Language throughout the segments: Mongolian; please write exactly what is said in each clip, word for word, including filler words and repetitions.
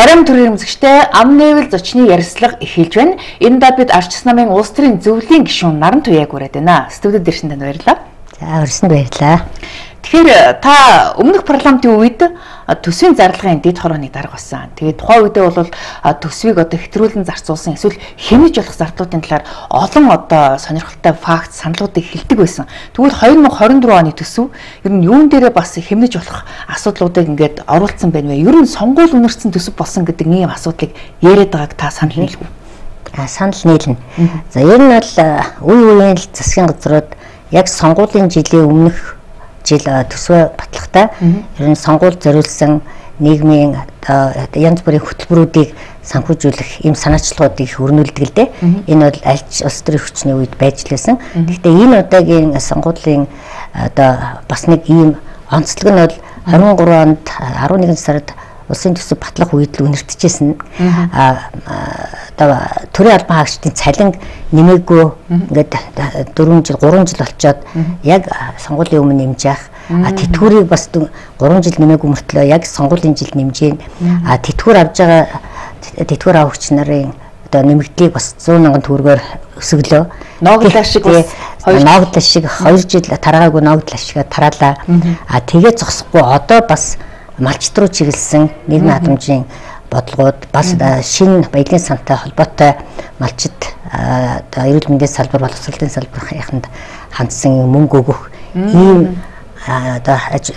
Оройн төрийн эмзэгчтэй ам нээвэл зочны ярилцлага эхэлж байна. Энэ даа бид Арчс намын улс төрийн зөвлөлийн гишүүн Наран Туяаг хүрээд байна. Студид ирсэн танд баярлалаа. За өрсөнд баярлалаа. Тэгэхээр та өмнөх парламентын үед төсвийн зарлагын дэд хорооны дарга болсон. Тэгээд тухайн үедээ бол төсвийг одоо хэтрүүлэн зарцуулсан эсвэл хянаж болох зардлуудын талаар олон одоо сонирхолтой факт саналуудыг хэлдэг байсан. Тэгвэл две тысячи двадцать четыре оны төсөв ер нь юун дээрээ бас хэмнэж болох асуудлуудыг ингээд оруулсан байна вэ? Ер нь сонгуул үнэрсэн төсөв болсон гэдэг ийм асуудлыг яриад байгааг та санал нийлв үү? А санал нийлнэ. За ер нь бол үе үеийн засгийн газрууд яг сонгуулийн жилийн өмнөх жил төсвөө батлагтай ер нь сонгуульд зориулсан нийгмийн янз бүрийн хөтөлбөрүүдийг санхүүжүүлэх ийм санаачлагуудыг өрнүүлдэг л дээ. Энэ бол аль ч улс төрийн хүчний үед байж лээсэн. Гэхдээ энэ удаагийн сонгуулийн одоо бас нэг ийм онцлог нь бол двадцать три онд eleven сард улсын төсөв батлах үед л үнэртжсэн. А одоо төрийн албан хаагчдын цалин нэмээгүй ингээд four жил three жил болчоод яг сонгуулийн өмнө нэмж яах. А тэтгэврийг бас three жил нэмээгүй мөртлөө яг сонгуулийн жилд нэмжээ. А тэтгэвэр авж байгаа тэтгэвэр авагч нарын одоо нэмэгдлийг бас one hundred сая төгрөгөөр өсөглөө. Ноогдлаа шиг бас ноогдлаа шиг two жил тараагаагүй ноогдлаа шиг тараалаа. А тэгээ зогсохгүй одоо бас малчт руу чиглэсэн нийгмийн хадамжийн бодлогууд бас шинэ баялагын сантай холбоотой малчит одоо эрүүл мэндийн салбар боловсролын салбарынханд хандсан мөнгө өгөх ийм одоо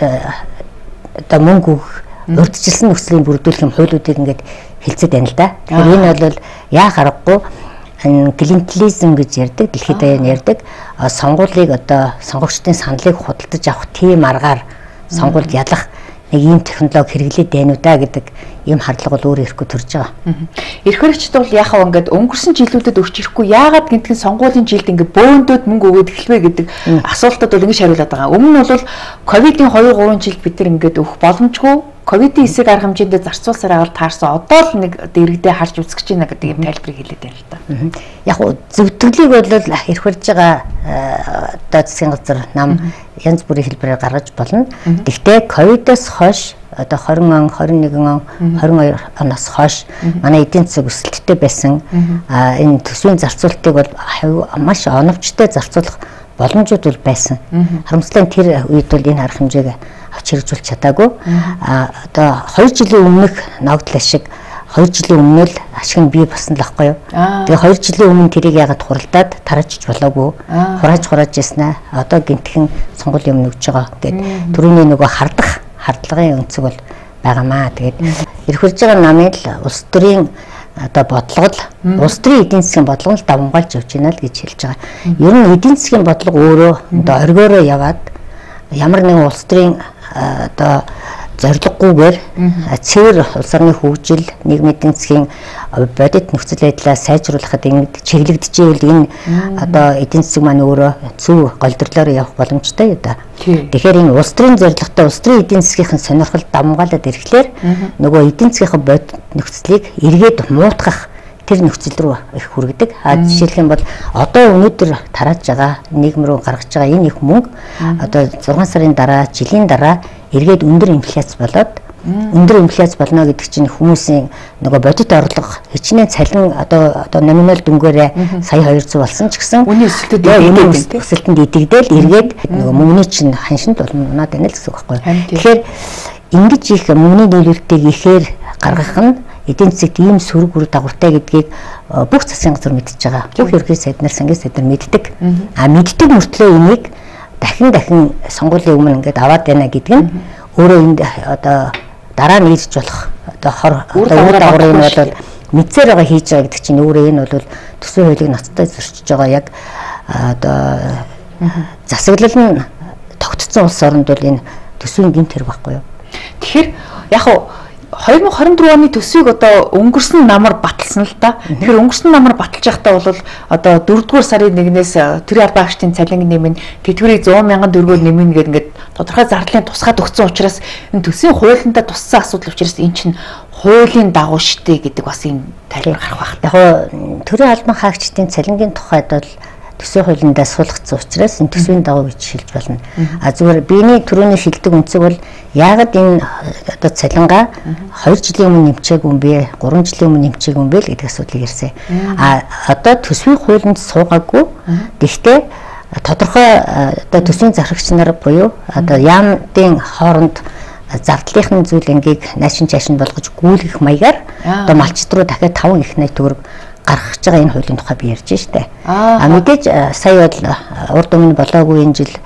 одоо мөнгө өгөх урьдчилсан нөхцөлийн бүрдүүлэх хуулиудыг ингээд хэлцээд байна л да. Тэгэхээр энэ бол яа харахгүй клиентелизм гэж ярьдаг, дэлхийд даяар ярьдаг сонгуулийг одоо сонгогчдын саналыг худалдаж авах тийм аргаар сонгуульд ялах нэг ийм технологи хэрэглээд байна уу да гэдэг ийм хардлага бол өөр ирэхгүй төрж байгаа. Эрх хэрэгчд бол яхаа ингээд өнгөрсөн жилүүдэд өгч ирэхгүй яагаад гэнтгэн сонгуулийн жилд ингээд бөөндөөд мөнгө өгөөд эхлэвэ гэдэг асуултад бол ингэж хариулаад байгаа. Өмнө нь бол ковидын two three жилд бид нар ингээд өгөх боломжгүй ковидын эсрэг арга хэмжээндээ зарцуулсаар агаал таарсан. Одоо л нэг дэрэгдээ харж үзэж байна гэдэг юм тайлбарыг хэлээд байна л да. Яг нь зөвтгөлийг бол эрх хэрэгж байгаа одоо засгийн газар нам янз бүрийн хэлбэрээр гаргаж болно. Гэхдээ ковидоос хойш одоо twenty он, twenty-one он, twenty-two оноос хойш манай эдийн засаг өсөлттэй байсан. А энэ төсвийн зарцуулалтыг бол маш оновчтой зарцуулах боломжууд бол байсан. Харамсалтай тэр үед бол энэ арга хэмжээг авч хэрэгжүүлж чадаагүй. А одоо two жилийн өмнөх ноогдлаа шиг two жилийн өмнө л ашиг нь бий болсон л байхгүй юу. Тэгээ two жилийн өмнө тэрийг яагаад хуралдаад тараачж болоогүй. Хурааж хурааж яснаа. Одоо гинтхэн сонгуулийн өмнө өгж байгаа гэдэг түрүүний нөгөө хардах хардлагын өнцөг бол байгаамаа. Тэгээд эрх хэрэгж байгаа намын л улс төрийн одоо бодлого л улс төрийн эдийн засгийн бодлого л давмгаалж явж байна л гэж хэлж байгаа. Ер нь эдийн засгийн бодлого өөрөө одоо оргиороо яваад ямар нэгэн улс төрийн одоо зорилгогүйгээр цэвэр улс орны хөгжил, нийгмийн эдийн засгийн бодит нөхцөл байдлаа сайжруулахад ингэж чиглэгдэж ивэл энэ одоо эдийн засаг маань өөрөө зөв голдөрлөөр явах боломжтой юу да. Тэгэхээр энэ улс төрийн зорилготой улс төрийн эдийн засгийн сонирхол давмгаалаад ирэхлээр нөгөө эдийн засгийн бодит нөхцөлийг эргээд муутгах тэр нөхцөл рүү их хүргэдэг. А жишээлх юм бол одоо өнөөдөр тарааж байгаа нийгэм рүү гаргаж байгаа энэ их мөнгө одоо six сарын дараа, жилийн дараа эргээд өндөр инфляц болоод өндөр инфляц болно гэдэг чинь хүмүүсийн нөгөө бодит орлого хичнээн цалин одоо одоо номинал дүнгээрээ сая two hundred болсон ч гэсэн үнийн өсөлтөд өсөлтөнд идэгдэл эргээд нөгөө мөнгөний чинь ханшинд болмоноод байна л гэсэн үг байхгүй. Тэгэхээр ингэж их мөнгөний нийлүүлэлтийг ихээр гаргах нь эдийн засагт ийм сөрөг үр дагавартай гэдгийг бүх засгийн газар мэдж байгаа. Бүх ерхий сайд нар, сангийн сайд нар мэддэг. А мэддэг мөртлөө энийг дахин дахин сонгуулийн өмнө ингээд аваад байна гэдэг нь өөрөө энд одоо дараа нь ирж болох одоо хор үр дагаврын нь бол мэдсээр байгаа хийж байгаа гэдэг чинь өөрөө энэ бол төсвийн хуулийг ноцтой зөрчиж байгаа яг одоо засаглал нь тогтцсон улс оронд бол энэ төсвийн гэмт хэрэг байхгүй юу. Тэгэхээр яг нь twenty twenty-four оны төсвийг одоо өнгөрсөн намар баталсан л да. Тэгэхээр өнгөрсөн намар баталж байхдаа бол одоо four-р сарын one-ээс төрийн албан хаагчдын цалин нэмэн тэтгэврийг one hundred thousand төгрөгөөр нэмнэ гэдэг ингээд тодорхой зардлын тусгаад өгсөн учраас энэ төсвийн хуулиндаа туссан асуудал учраас эн чинь хуулийн дагуу шитэй гэдэг бас энэ тайлбар гарах байх. Яг нь төрийн албан хаагчдын цалингийн тухайд бол төсвийн хуулиндаа суулгацсан учраас энэ төсвийн дагуу гэж хэлж болно. А зүгээр биений төрөний шилдэг үнцэг бол яагаад энэ одоо цалингаа хоёр жилийн өмнө нэмчээгүй юм бэ, гурван жилийн өмнө нэмчээгүй юм бэ л гэдэг асуудлыг ярьсан. А одоо төсвийн хуулинд суугаагүй. Гэхдээ тодорхой одоо төсвийн зархагч нар буюу одоо яамдын хооронд зардлынхын зүйл ангийг наашин чашин болгож гүйлгэх маягаар одоо малчид руу дахиад таван их найт төгрөг гаргаж байгаа энэ хуулийн тухай би ярьж штэ. А мэдээж сая бол урд өмнө болоогүй энэ жил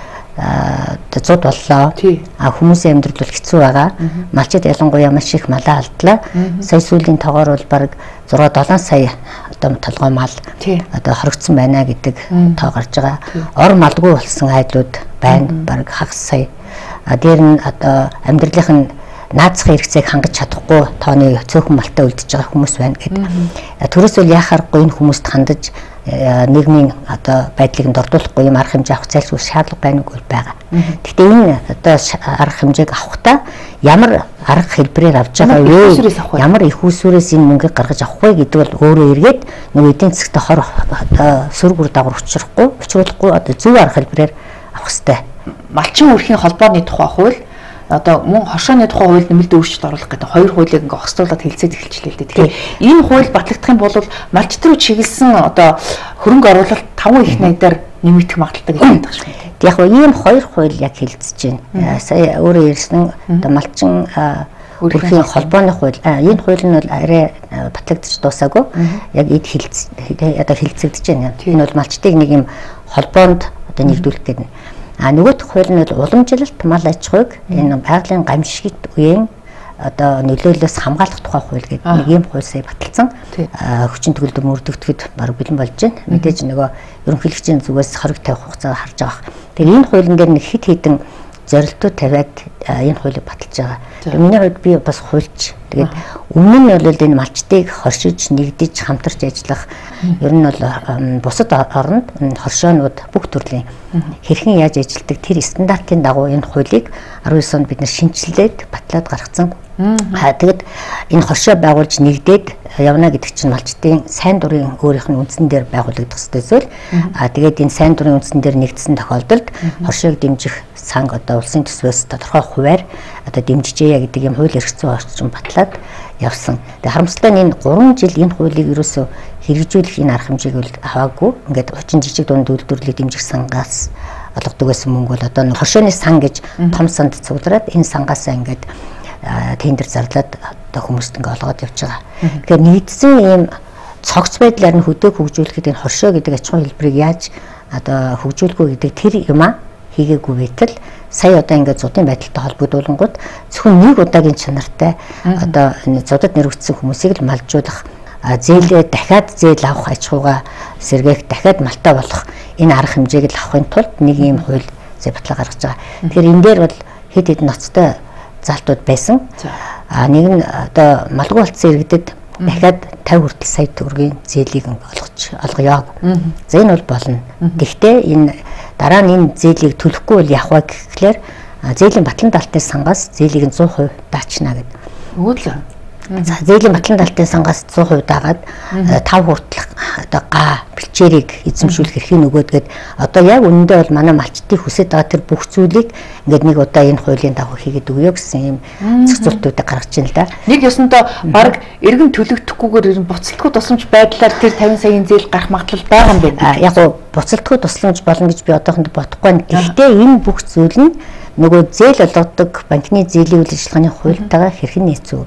зуд боллоо. А хүмүүсийн амьдрал бол хэцүү байгаа. Малчид ялангуяа маш их малаа алдлаа. Сая сүүлийн тоогоор бол бараг зураг долоон сая одоо толгой мал одоо хоригдсон байна гэдэг тоо гарч байгаа. Ор малгүй болсон айдлууд байна. Бараг хагас сая. А дээр нь одоо амьдралынх нь наацхан хэрэгцээг хангаж чадахгүй тооны цөөхөн малтай үлдэж байгаа хүмүүс байна гэдэг. Төрөөс бол яхаарахгүй энэ хүмүүст хандаж нийгмийн одоо байдлыг дордуулахгүй юм арга хэмжээ авах зайлшгүй шаардлага байнгүй байгаа. Гэхдээ энэ одоо арга хэмжээг авахдаа ямар арга хэлбэрээр авч байгаа вэ? Ямар их усүрээс энэ мөнгөийг гаргаж авах вэ гэдэг бол өөрөө эргээд нөгөө эдийн засгт хор одоо сөрөг үр дагавар учрахгүй, учруулахгүй одоо зөв арга хэлбэрээр авах хэрэгтэй. Малчин өрхийн холбооны тухай хууль одоо мөн хошооны тухай хууль нэмэлт өөрчлөлт оруулах гэдэг хоёр хуулийг ингээ хостуулаад хэлцээд эхэлчихлээ л дээ. Тэгэхээр энэ хууль батлагдах юм бол малчид руу чиглэсэн одоо хөрөнгө оруулалт таван их найдаар нэмэгдэх магадлалтай гэж байдаг шүү дээ. Яг нь ийм хоёр хууль яг хэлцэж байна. Сая өөрөө ярьсан одоо малчин өрхийн холбооны хууль энэ хууль нь бол арай батлагдчих дуусаагүй. Яг эд хэлц одоо хэлцэгдэж байна. Энэ бол малчдыг нэг юм холбоонд одоо нэгдүүлэх гэдэг. А нөгөөх хууль нь бол уламжлалт мал аж ахуйг энэ байгалийн гамшигт үеийн одоо нөлөөллөөс хамгаалах тухай хууль гэдэг нэг юм хууль сая баталсан. Хүчин төгөлдөр мөрдөгдөхөд баг бэлэн болж байна. Мэдээж нөгөө ерөнхийлөгчийн зүгээс хориг тавих хугацаа харж байгаа. Тэгэхээр энэ хуулийн дээр нэг хит хитэн зорилтууд тавиад энэ хуулийг баталж байгаа. Тэгээ миний хувьд би бас хуульч. Тэгээд өмнө нь бол энэ малчдыг хоршиж нэгдэж хамтарч ажиллах ер нь бол бусад оронд хоршоонууд бүх төрлийн хэрхэн яаж ажилдаг тэр стандартын дагуу энэ хуулийг арван девять онд бид нар шинжилээд батлаад гаргацсан. Аа тэгэд энэ хоршоо байгуулж нэгдээд явна гэдэг чинь малчдын сайн дурын өөрийнх нь үндсэн дээр байгуулагдах ёстой зүйл. Аа тэгээд энэ сайн дурын үндсэн дээр нэгдсэн тохиолдолд хоршоог дэмжих санг одоо улсын төсвөөс тодорхой хувиар одоо дэмжижээ гэдэг юм хууль эрх зүйн орчин батлаад явсан. Тэгээд харамсалтай нь энэ гурван жил энэ хуулийг ерөөсөө хэрэгжүүлэх энэ арга хэмжээг бол аваагүй. Ингээд хүчин жижиг дунд үйлдвэрлэлийг дэмжих сангаас олгодог байсан мөнгө бол одоо хоршооны сан гэж том санд цуглараад энэ сангаасаа ингээд тендер зарлаад одоо хүмүүст ингээ олгоод явж байгаа. Тэгэхээр нэгдсэн ийм цогц байдлаар нь хөдөө хөгжүүлэхэд энэ хоршоо гэдэг аж ахуйн хэлбэрийг яаж одоо хөгжүүлэх вэ гэдэг тэр юмаа хийгээгүй байтал сая одоо ингээ зуудын байдалтай холбогдуулангууд зөвхөн нэг удаагийн чанартай одоо зуудад нэрвэгдсэн хүмүүсийг л малжуулах зээлээ дахиад зээл авах аж ахуйгаа сэргээх дахиад малтай болох энэ арга хэмжээг л авахын тулд нэг ийм хууль зэ батлаа гаргаж байгаа. Тэгэхээр энэ дээр бол хэд хэд ноцтой залтууд байсан. А нэг нь одоо малгай болцсон иргэдэд дахиад тавин хүртэл сая төгрөгийн зээлийг олгож олгоё. За энэ бол болно. Гэхдээ энэ дараа нь энэ зээлийг төлөхгүй бол явах вэ гэхлээр зээлийн батлан даалтын сангаас зээлийг нь сто процент даачна гэдэг. Өөдлөө. За зээлийн батлан даалтын сангаас сто процент дагаад тав хүртэл одоо га бэлчээрийг эзэмшүүлэх эрхийг нөгөөдгээд одоо яг үнэндээ бол манай малчдын хүсэж байгаа тэр бүх зүйлийг ингээд нэг удаа энэ хуулийн дагуу хийгээд өгөө гэсэн юм зохицуултуудыг гаргаж байна л да. Нэг ёсондоо баг эргэн төлөгдөхгүйгээр ер нь буцалтгүй тусламж байдлаар тэр тавин саяын зээл гарах магадлал байгаа юм байна. Яг гоо буцалтгүй тусламж болно гэж би одоохондоо бодохгүй байна. Гэхдээ энэ бүх зүйл нь нөгөө зээл олгодог банкны зээлийн үйл ажиллагааны хуультайгаа хэрхэн нийцүү.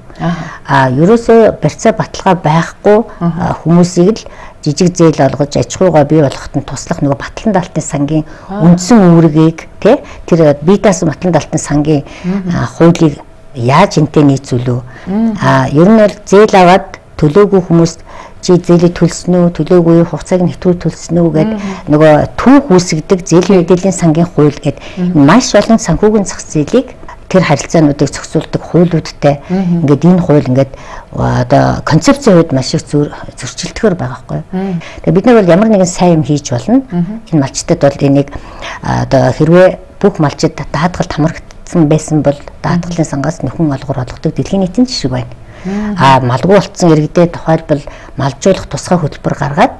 А ерөөсөө барьцаа баталгаа байхгүй хүмүүсийг л жижиг зээл олгож аж ахуйгаа бий болгоход нь туслах нөгөө батлан даалтын сангийн үндсэн үүргийг тий тэр бие даасан батлан даалтын сангийн хуулийг яаж энтэй нийцүүлв. А ер нь бол зээл аваад төлөөгүй хүмүүст чи зээлийг төлсөн үү, төлөөгүй хугацааг нь хэтрүү төлсөн үү гэдэг нөгөө түүх үүсгдэг зээлийн мэдээллийн сангийн хууль гэдэг маш олон санхүүгийн зах зээлийг тэр харилцаануудыг зохицуулдаг хуулиудтай ингээд энэ хууль ингээд одоо концепцийн хувьд маш их зөрчилдөхөр байгаа байхгүй. Тэгээ бид нар бол ямар нэгэн сайн юм хийж болно. Энэ малчтад бол энийг одоо хэрвээ бүх малчид даатгалд хамрагдсан байсан бол даатгалын сангаас нөхөн олгор олгодог дэлхийн нийтийн жишг байна. А малгай болцсон иргэдэд тухайлбал малжуулах тусгай хөтөлбөр гаргаад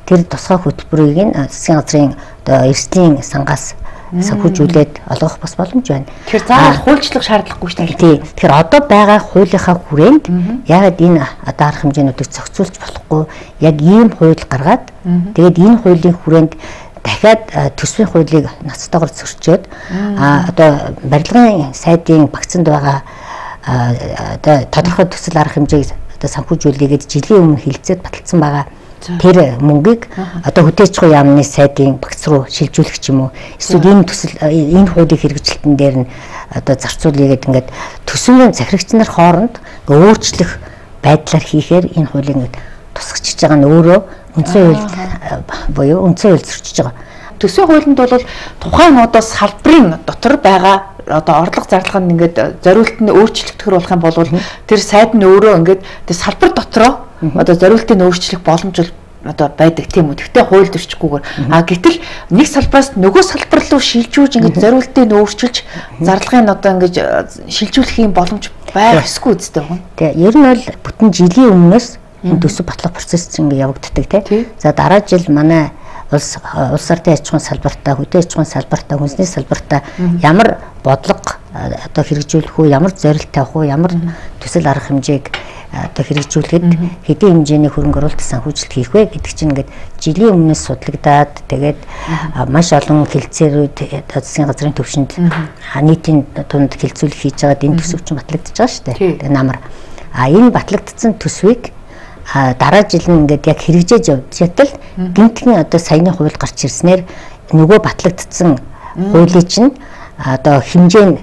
тэр тусгай хөтөлбөрийг нь засгийн газрын одоо эрсдлийн сангаас санхүүжүүлээд олгох бас боломж байна. Тэгэхээр заавал хуульчлах шаардлагагүй шүү дээ. Тийм. Тэгэхээр одоо байгаа хуулийнхаа хүрээнд ягаад энэ одоо арга хэмжээнүүдийг зохицуулж болохгүй яг ийм хууль гаргаад тэгээд энэ хуулийн хүрээнд дахиад төсвийн хуулийг ноцтойгоор зөрчөөд а одоо барилгын сайдын багцанд байгаа одоо тодорхой төсөл арга хэмжээг одоо санхүүжүүлээгээд жилийн өмнө хилцээд баталсан байгаа тэр мөнгийг одоо хөтөөж байгаа яамны сайдын багц руу шилжүүлэх ч юм уу эсвэл энэ төсөл энэ хуулийн хэрэгжилтэн дээр нь одоо зарцуулъягээд ингээд төсвийн захирагч нар хооронд өөрчлөх байдлаар хийхээр энэ хуулийг ингээд тусгачиж байгаа нь өөрөө үндсэн хууль буюу үндсэн хууль зөрчиж байгаа. Төсвийн хуулинд бол тухайн одоо салбарын дотор байгаа одоо орлого зарлага нь ингээд зориулт нь өөрчлөгдөхөр болох юм бол тэр сайд нь өөрөө ингээд тэр салбар дотроо одоо зориултыг өөрчлөх боломж одоо байдаг тийм үү. Тэгтээ хууль зөрчихгүйгээр а гэтэл нэг салбараас нөгөө салбар руу шилжүүлж ингээд зориултыг өөрчилж зарлагын одоо ингээд шилжүүлэх юм боломж байх ёсгүй үстэй юм. Тэгээ ер нь бол бүтэн жилийн өмнөөс энэ төсөв батлах процесс ингээд явагддаг тийм. За дараа жил манай улс улс ардын аж ахуйн салбартаа, хөдөө аж ахуйн салбартаа, хүнсний салбартаа ямар бодлого одоо хэрэгжүүлэх үү, ямар зорилт тавих уу, ямар төсөл арга хэмжээг одоо хэрэгжүүлэхэд хэдийн хэмжээний хөрөнгө оруулалт санхүүжилт хийх вэ гэдэг чинь ингээд жилийн өмнөөс судлагдаад тэгээд маш олон хэлцээрүүд засгийн газрын төвшөнд нийтийн тунд хэлцүүлэх хийж байгаад энэ төсөв чинь батлагдчихж байгаа шүү дээ. Тэгээд намар а энэ батлагдсан төсвийг дараа жил нь ингээд яг хэрэгжээж явж ятал гинтгийн одоо саяны хууль гарч ирснээр нөгөө батлагдсан хуулийн чинь одоо хэмжээ нь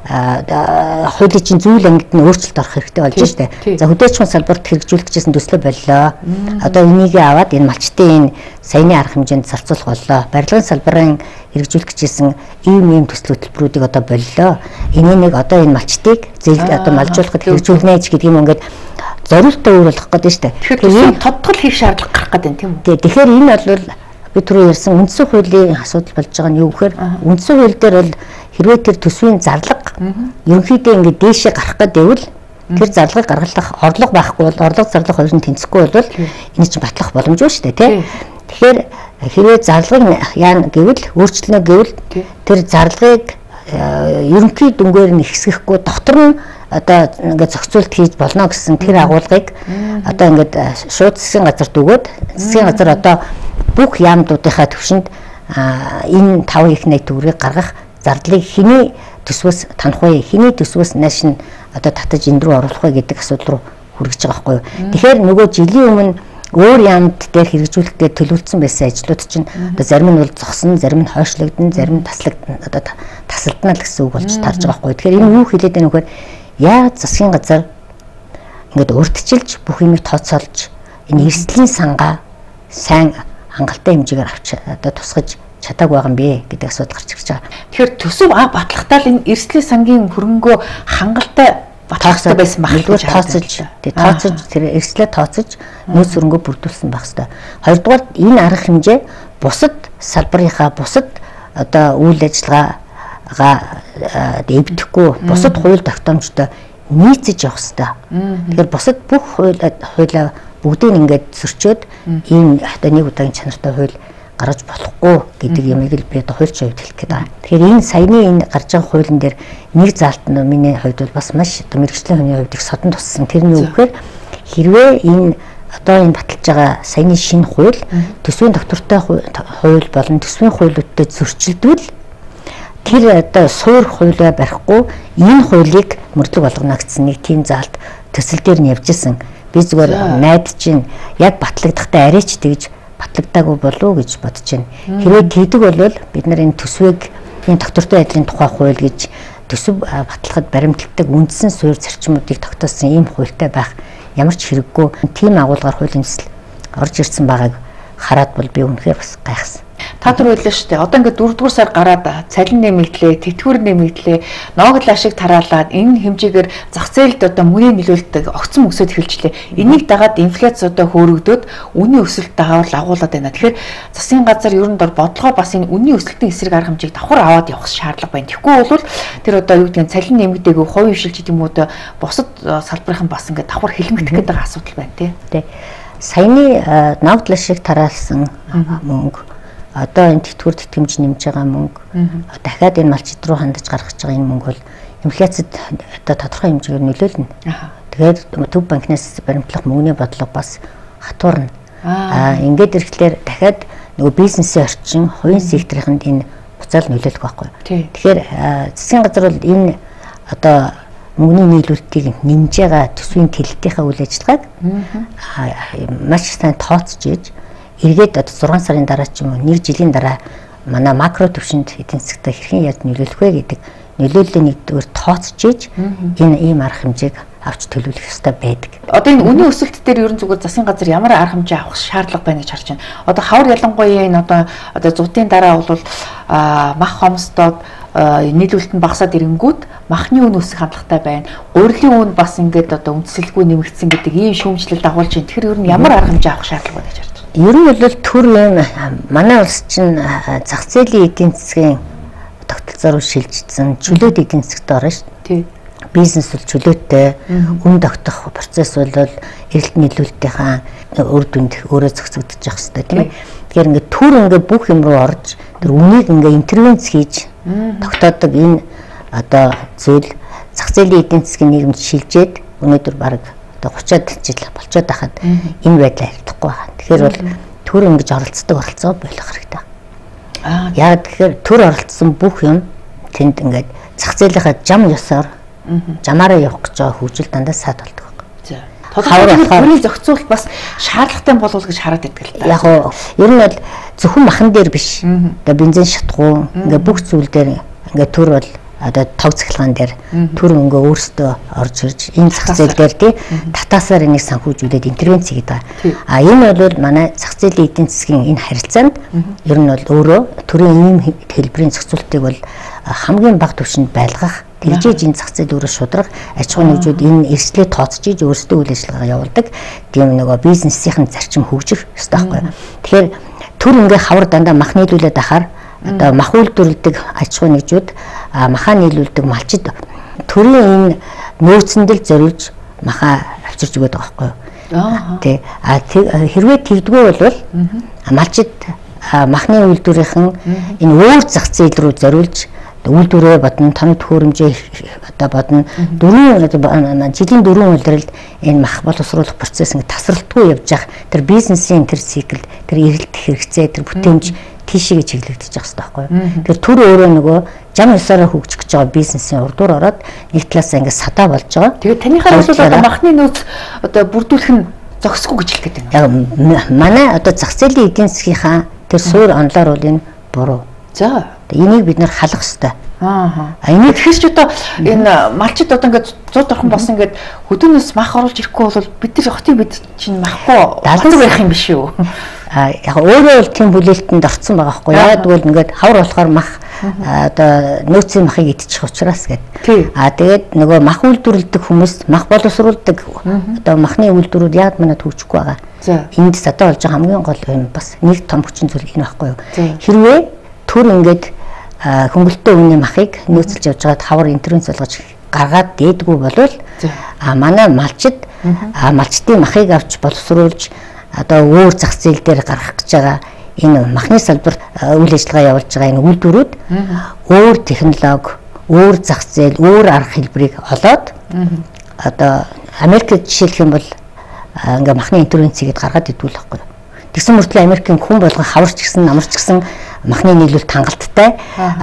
хуулийн чинь зүйл ангид нь өөрчлөлт орох хэрэгтэй болж штэ. За хөдөө аж ахуйн салбарт хэрэгжүүлэх гэсэн төслөө боллоо. Одоо энийг аваад энэ малчтын энэ саяны арга хэмжээнд зарцуулах боллоо. Барилгын салбарын хэрэгжүүлэх гэсэн ийм ийм төсөл хөтөлбөрүүдийг одоо боллоо. Энийг нэг одоо энэ малчтыг зээл одоо малжуулахад хэрэгжүүлнэ ч гэдэг юм ингээд зорилттой өөрчлөх гэдэг нь шүү дээ. Тэгэхээр тодтгол хийх шаардлага гарах гэдэг юм тийм үү? Тэгэхээр энэ бол би түрүү ярьсан үндсэн хуулийн асуудал болж байгаа нь юу гэхээр үндсэн хууль дээр бол хэрвээ тэр төсвийн зарлага ерөнхийдөө ингээд дээшээ гарах гэвэл тэр зарлагыг гаргах орлого байхгүй бол орлого зарлага хоёр нь тэнцэхгүй бол энэ чинь батлах боломжгүй шүү дээ тийм. Тэгэхээр хэрвээ зарлагыг яана гэвэл өөрчлөнө гэвэл тэр зарлагыг ерөнхий дүнгээр нь ихсгэхгүй дотор нь одоо ингээд зохицуулт хийж болно гэсэн тэр агуулгыг одоо ингээд шууд засгийн газарт өгөөд засгийн газар одоо бүх яамдуудынхаа төвшөнд энэ таван их найт төгрөгийг гаргах зардлыг хэний төсвөөс танах вэ? Хэний төсвөөс нааш нь одоо татаж энд рүү оруулах вэ гэдэг асуудал руу хүргэж байгаа байхгүй юу? Тэгэхээр нөгөө жилийн өмнө өөр яамд дээр хэрэгжүүлэхдээ төлөвлөсөн байсан ажлууд чинь одоо зарим нь бол зогсон, зарим нь хойшлогдсон, зарим нь таслагдсан одоо тасалдана л гэсэн үг болж тарж байгаа байхгүй юу? Тэгэхээр энэ юу хэлээд байна вэ гэхээр яг засгийн газар ингээд урьдчилж бүх юмыг тооцоолж энэ эрсдлийн сангаа сайн хангалттай хэмжээгээр авч одоо тусгаж чадаагүй байгаа юм бэ гэдэг асуудал гарч ирж байгаа. Тэгэхээр төсөв а батлахтаа л энэ эрсдлийн сангийн хөрөнгөө хангалттай батлахтай байсан байх гэж тооцож тий тооцож тэр эрсдлээ тооцож нөөц хөрөнгөө бүрдүүлсэн байх хэвээр. Хоёрдугаар энэ арга хэмжээ бусад салбарынхаа бусад одоо үйл ажиллагаагаа дэвдэхгүй бусад хууль тогтоомжтой нийцэж явах хэвээр. Тэгэхээр бусад бүх хууль хуулиа бүгдийг ингээд зөрчөөд ийм одоо нэг удаагийн чанартай хууль гаргаж болохгүй гэдэг юмыг л би одоо хуульч хувьд хэлэх гээд байгаа. Тэгэхээр энэ саяны энэ гарч байгаа хуулийн дээр нэг заалт нь миний хувьд бол бас маш одоо мэргэжлийн хүний хувьд их содон туссан. Тэр нь юу гэхээр хэрвээ энэ одоо энэ баталж байгаа саяны шинэ хууль төсвийн доктортой хууль болон төсвийн хуулиудтай зөрчилдвөл тэр одоо суур хуулиа барихгүй энэ хуулийг мөрдлөг болгоно гэсэн нэг тийм заалт төсөл дээр нь явж исэн. Би зүгээр найд чинь яг батлагдахтаа арайч тэгж батлагдаагүй болов уу гэж бодож байна. Хэрвээ тэгдэг бол бид нар энэ төсвийг энэ доктортой байдлын тухай хууль гэж төсөв батлахад баримтлагдаг үндсэн суурь зарчмуудыг тогтоосон ийм хуультай байх ямар ч хэрэггүй. Тийм агуулгаар хуулийн төсөл орж ирсэн байгааг хараад бол би үнэхээр бас гайхсан. Та түр хэллээ шүү дээ. Одоо ингээд дөрөвдүгээр сар гараад цалин нэмэгдлээ, тэтгэвэр нэмэгдлээ, ноогдол ашиг тараалаад энэ хэмжээгээр зах зээлд одоо мөрийн нөлөөлөлтөд огцом өсөд эхэлжлээ. Энийг дагаад инфляц одоо хөөрөгдөд үнийн өсөлт даавал агуулад байна. Тэгэхээр засгийн газар ерөнд бол бодлогоо бас энэ үнийн өсөлтийн эсрэг арга хэмжээг давхар аваад явах шаардлага байна. Тэгэхгүй бол тэр одоо юу гэдэг нь цалин нэмэгдээгүй хувийн хвшилж гэдэг юм уу бусад салбарын бас ингээд давхар хэлмэгдэх гэдэг асуудал байна тий. саяны навдлаа шиг тараалсан мөнгө одоо энэ тэтгэвэр тэтгэмж нэмж байгаа мөнгө дахиад энэ малчид руу хандаж гаргаж байгаа энэ мөнгө бол инфляцид одоо тодорхой хэмжээгээр нөлөөлнө. Тэгээд төв банкнаас баримтлах мөнгөний бодлого бас хатуурна. Аа ингээд ирэхлээр дахиад нөгөө бизнесийн орчин, хувийн секторынд энэ буцаал нөлөөлөх байхгүй. Тэгэхээр засгийн газар бол энэ одоо мөнгөний нийлүүлэлтийг нэмж байгаа төсвийн тэлэлтийнхаа үйл ажиллагааг маш сайн тооцож ийж эргээд одоо зургаан сарын дараа ч юм уу нэг жилийн дараа манай макро төвшөнд эдийн засгт хэрхэн яаж нөлөөлөх вэ гэдэг нөлөөллөө нэгдүгээр тооцож ийж энэ ийм арга хэмжээг авч төлөвлөх ёстой байдаг. Одоо энэ үнийн өсөлт дээр ерөн зүгээр засгийн газар ямар арга хэмжээ авах шаардлага байна гэж харж байна. Одоо хавар ялангуяа энэ одоо одоо зутын дараа бол мах хомсдоод нийлүүлэлт нь багасаад ирэнгүүт махны үн өсөх хандлагатай байна. Гурилын үн бас ингээд одоо үндсэлгүй нэмэгдсэн гэдэг ийм шүүмжлэл дагуулж байна. Тэгэхээр ер нь ямар арга хэмжээ авах шаардлага байна гэж харж байна. Ер нь бол төр юм манай улс чинь зах зээлийн эдийн засгийн тогтолцоо руу шилжчихсэн чөлөөт эдийн засгт орно шүү дээ. Бизнес бол чөлөөтэй, үн тогтох процесс бол эрэлт нийлүүлэлтийнхаа үр дүнд өөрөө зохицогдож явах хэрэгтэй тийм ээ. Тэгэхээр ингээд төр ингээд бүх юм руу орж тэр үнийг ингээд интервенц хийж тогтоодог энэ одоо зүйл зах зээлийн эдийн засгийн нийгэмд шилжээд өнөөдөр бараг одоо гучаад жил болчиход байхад энэ байдлаа хэлэхгүй байна. Тэгэхээр бол төр ингэж оролцдог оролцоо болох хэрэгтэй. Аа яг тэгэхээр төр оролцсон бүх юм тэнд ингээд зах зээлийнхаа зам ёсоор жамаараа явах гэж байгаа хөгжил дандаа саад болдог байхгүй. За. Тодорхой бүрийн зохицуулалт бас шаардлагатай болов гэж хараад байдаг л та. Яг нь ер нь бол зөвхөн махан дээр биш. Одоо бензин шатгуу ингээ бүх зүйл дээр ингээ төр бол одоо тог цахилгаан дээр төр өнгө өөрсдөө орж ирж энэ зах зээл дээр тий татаасаар энийг санхүүжүүлээд интервенц хийгээд байгаа. А энэ бол манай зах зээлийн эдийн засгийн энэ харилцаанд ер нь бол өөрөө төрийн ийм хэлбэрийн зохицуултыг бол хамгийн бага түвшинд байлгах тэгжээж энэ зах зээл өөрөө шудрах аж ахуйн нэгжүүд энэ эрсдлээ тооцож ийж өөрсдөө үйл ажиллагаа явуулдаг тийм нөгөө бизнесийн зарчим хөгжих ёстой байхгүй. Тэгэхээр төр ингээ хавар дандаа мах нийлүүлээд ахаар одоо мах үйлдвэрлэдэг аж ахуйн нэгжүүд махаа нийлүүлдэг малчид төрийн энэ нөөцөндөл зориулж махаа авчирч өгöd байгаа байхгүй юу. Тэ а хэрвээ тэгдгүү бол малчид махны үйлдвэрийн энэ өөр зах зээл рүү зориулж үйлдвэрээ бодно тоног төхөөрөмжөө одоо бодно дөрвөн жилийн дөрвөн үйлрэлд энэ мах боловсруулах процесс ингэ тасралтгүй явж явах тэр бизнесийн тэр цикл тэр эрэлт хэрэгцээ тэр бүтээмж тийшээгээ чиглэгдэж явах хэрэгтэй байхгүй юу. Тэр төр өөрөө нөгөө зам ёсоор хөгжих гэж байгаа бизнесийн урдуур ороод нэг талаас ингэ садаа болж байгаа. Тэгээд танийхаар бол одоо махны нөөц одоо бүрдүүлэх нь зохисгүй гэж хэлэх гэдэг юм. Яг манай одоо зах зээлийн эдийн засгийнхаа тэр суур онлоор бол энэ буруу. За энийг бид нэр халах хэрэгтэй. Аа. Энийг тэгэхээр ч одоо энэ малчид одоо ингээд цууд орхон болсон ингээд хөдөөнөөс мах оруулж ирэхгүй бол бид нар хотын бид чинь махгүй даалгавар байх юм биш үү? А яг өөрөө бол тийм хүлээлтэнд орцсон байгаа байхгүй яа тэгвэл ингээд хавар болохоор мах одоо нөөцийн махыг идчих учраас гэдэг. А тэгээд нөгөө мах үйлдвэрлэдэг хүмүүс мах боловсруулдаг одоо махны үйлдвэрүүд яг манад хөгжихгүй байгаа. Энд садаа болж байгаа хамгийн гол юм бас нэг том хүчин зүйл энэ байхгүй юу? Хэрвээ төр ингээд хөнгөлөлтөө үнийн махыг нөөцлж явж байгаад хавар интервенц болгож гаргаад дээдгүй болвол а манай малчид а малчдын махыг авч боловсруулж одоо өөр зах зээл дээр гаргах гэж байгаа энэ махны салбарт үйл ажиллагаа явуулж байгаа энэ үйлдвэрүүд өөр технологи, өөр зах зээл, өөр арга хэлбэрийг олоод одоо Америкт жишээлх юм бол ингээ махны интервенцийг гаргаад идвэл байхгүй. Тэгсэн мөртлөө Америкийн хүн болгон хаварч гисэн, намарч гисэн махны нийлүүлэлт хангалттай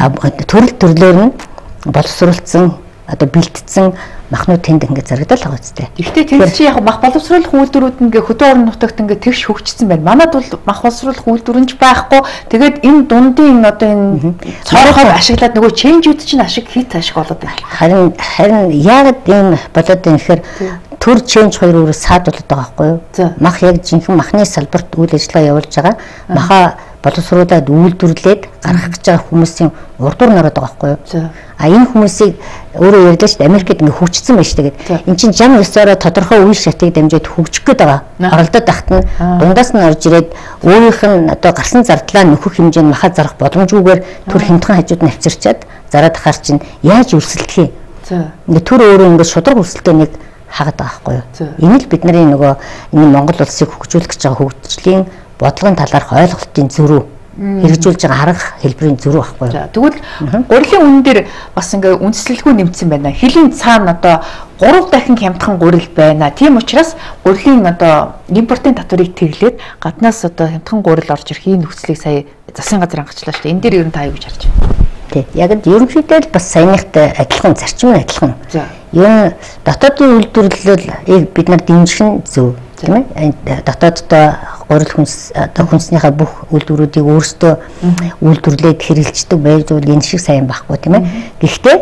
төрөл төрлөөр нь боловсруулсан одоо бэлтгэсэн махнууд тэнд ингээд зарагдал байгаа үстэй. Гэхдээ тэр чинь яг мах боловсруулах үйлдвэрүүд ингээ хөдөө орон нутагт ингээ тэгш хөгжсөн байна. Манад бол мах боловсруулах үйлдвэрч байхгүй. Тэгээд энэ дундын одоо энэ цоорохоор ашиглаад нөгөө ченжүүд чинь ашиг хит ашиг болоод байна. Харин харин яг энэ болоод байна гэхээр төр ченж хоёр өөрөөр саад болоод байгаа байхгүй юу? Мах яг жинхэнэ махны салбарт үйл ажиллагаа явуулж байгаа. Махаа боловсруулаад үйлдвэрлээд гаргах гэж байгаа хүмүүсийн урдуур нараад байгаа байхгүй юу? А энэ хүмүүсийг өөрөө ярьлаа шүү дээ Америкт ингээ хөгжсөн байж тэгээд эн чинь зам ёсоор тодорхой үйл шатыг дамжуулж хөгжих гээд байгаа. Оролдоод тахт нь дундаас нь орж ирээд өөрийнх нь одоо гарсан зардлаа нөхөх хэмжээнд махаа зарах боломжгүйгээр төр хямдхан хажууд нь авчирчаад зараад ахаар чинь яаж өрсөлдөх юм? Ингээ төр өөрөө ингээ шудраг өрсөлдөө нэг хагаад байгаа байхгүй юу. Энэ л бидний нөгөө энэ Монгол улсыг хөгжүүлэх гэж байгаа хөгжлийн бодлогын талаарх ойлголтын зөрүү хэрэгжүүлж байгаа арга хэлбэрийн зөрүү байхгүй юу. Тэгвэл гурилын үнэн дээр бас ингээ үндэслэлгүй нэмсэн байна. Хилийн цаана одоо гурав дахин хямдхан гурил байна. Тийм учраас гурилын одоо импортын татварыг тэглээд гаднаас одоо хямдхан гурил орж ирэх энэ нөхцөлийг сая засгийн газар анхаачлаа шүү дээ. Энэ дээр ер нь та юу гэж харж байна? Тий. Яг л ерөнхийдөө л бас саяныхтай адилхан, зарчим нь адилхан. Ер нь дотоодын үйлдвэрлэлийг бид нар дэмжих нь зөв, тийм ээ. Дотооддоо гурил хүнс одоо хүнснийхээ бүх үйлдвэрүүдийг өөрсдөө үйлдвэрлээд хэрэгжилдэг байж бол энэ шиг сайн байхгүй, тийм ээ. Гэхдээ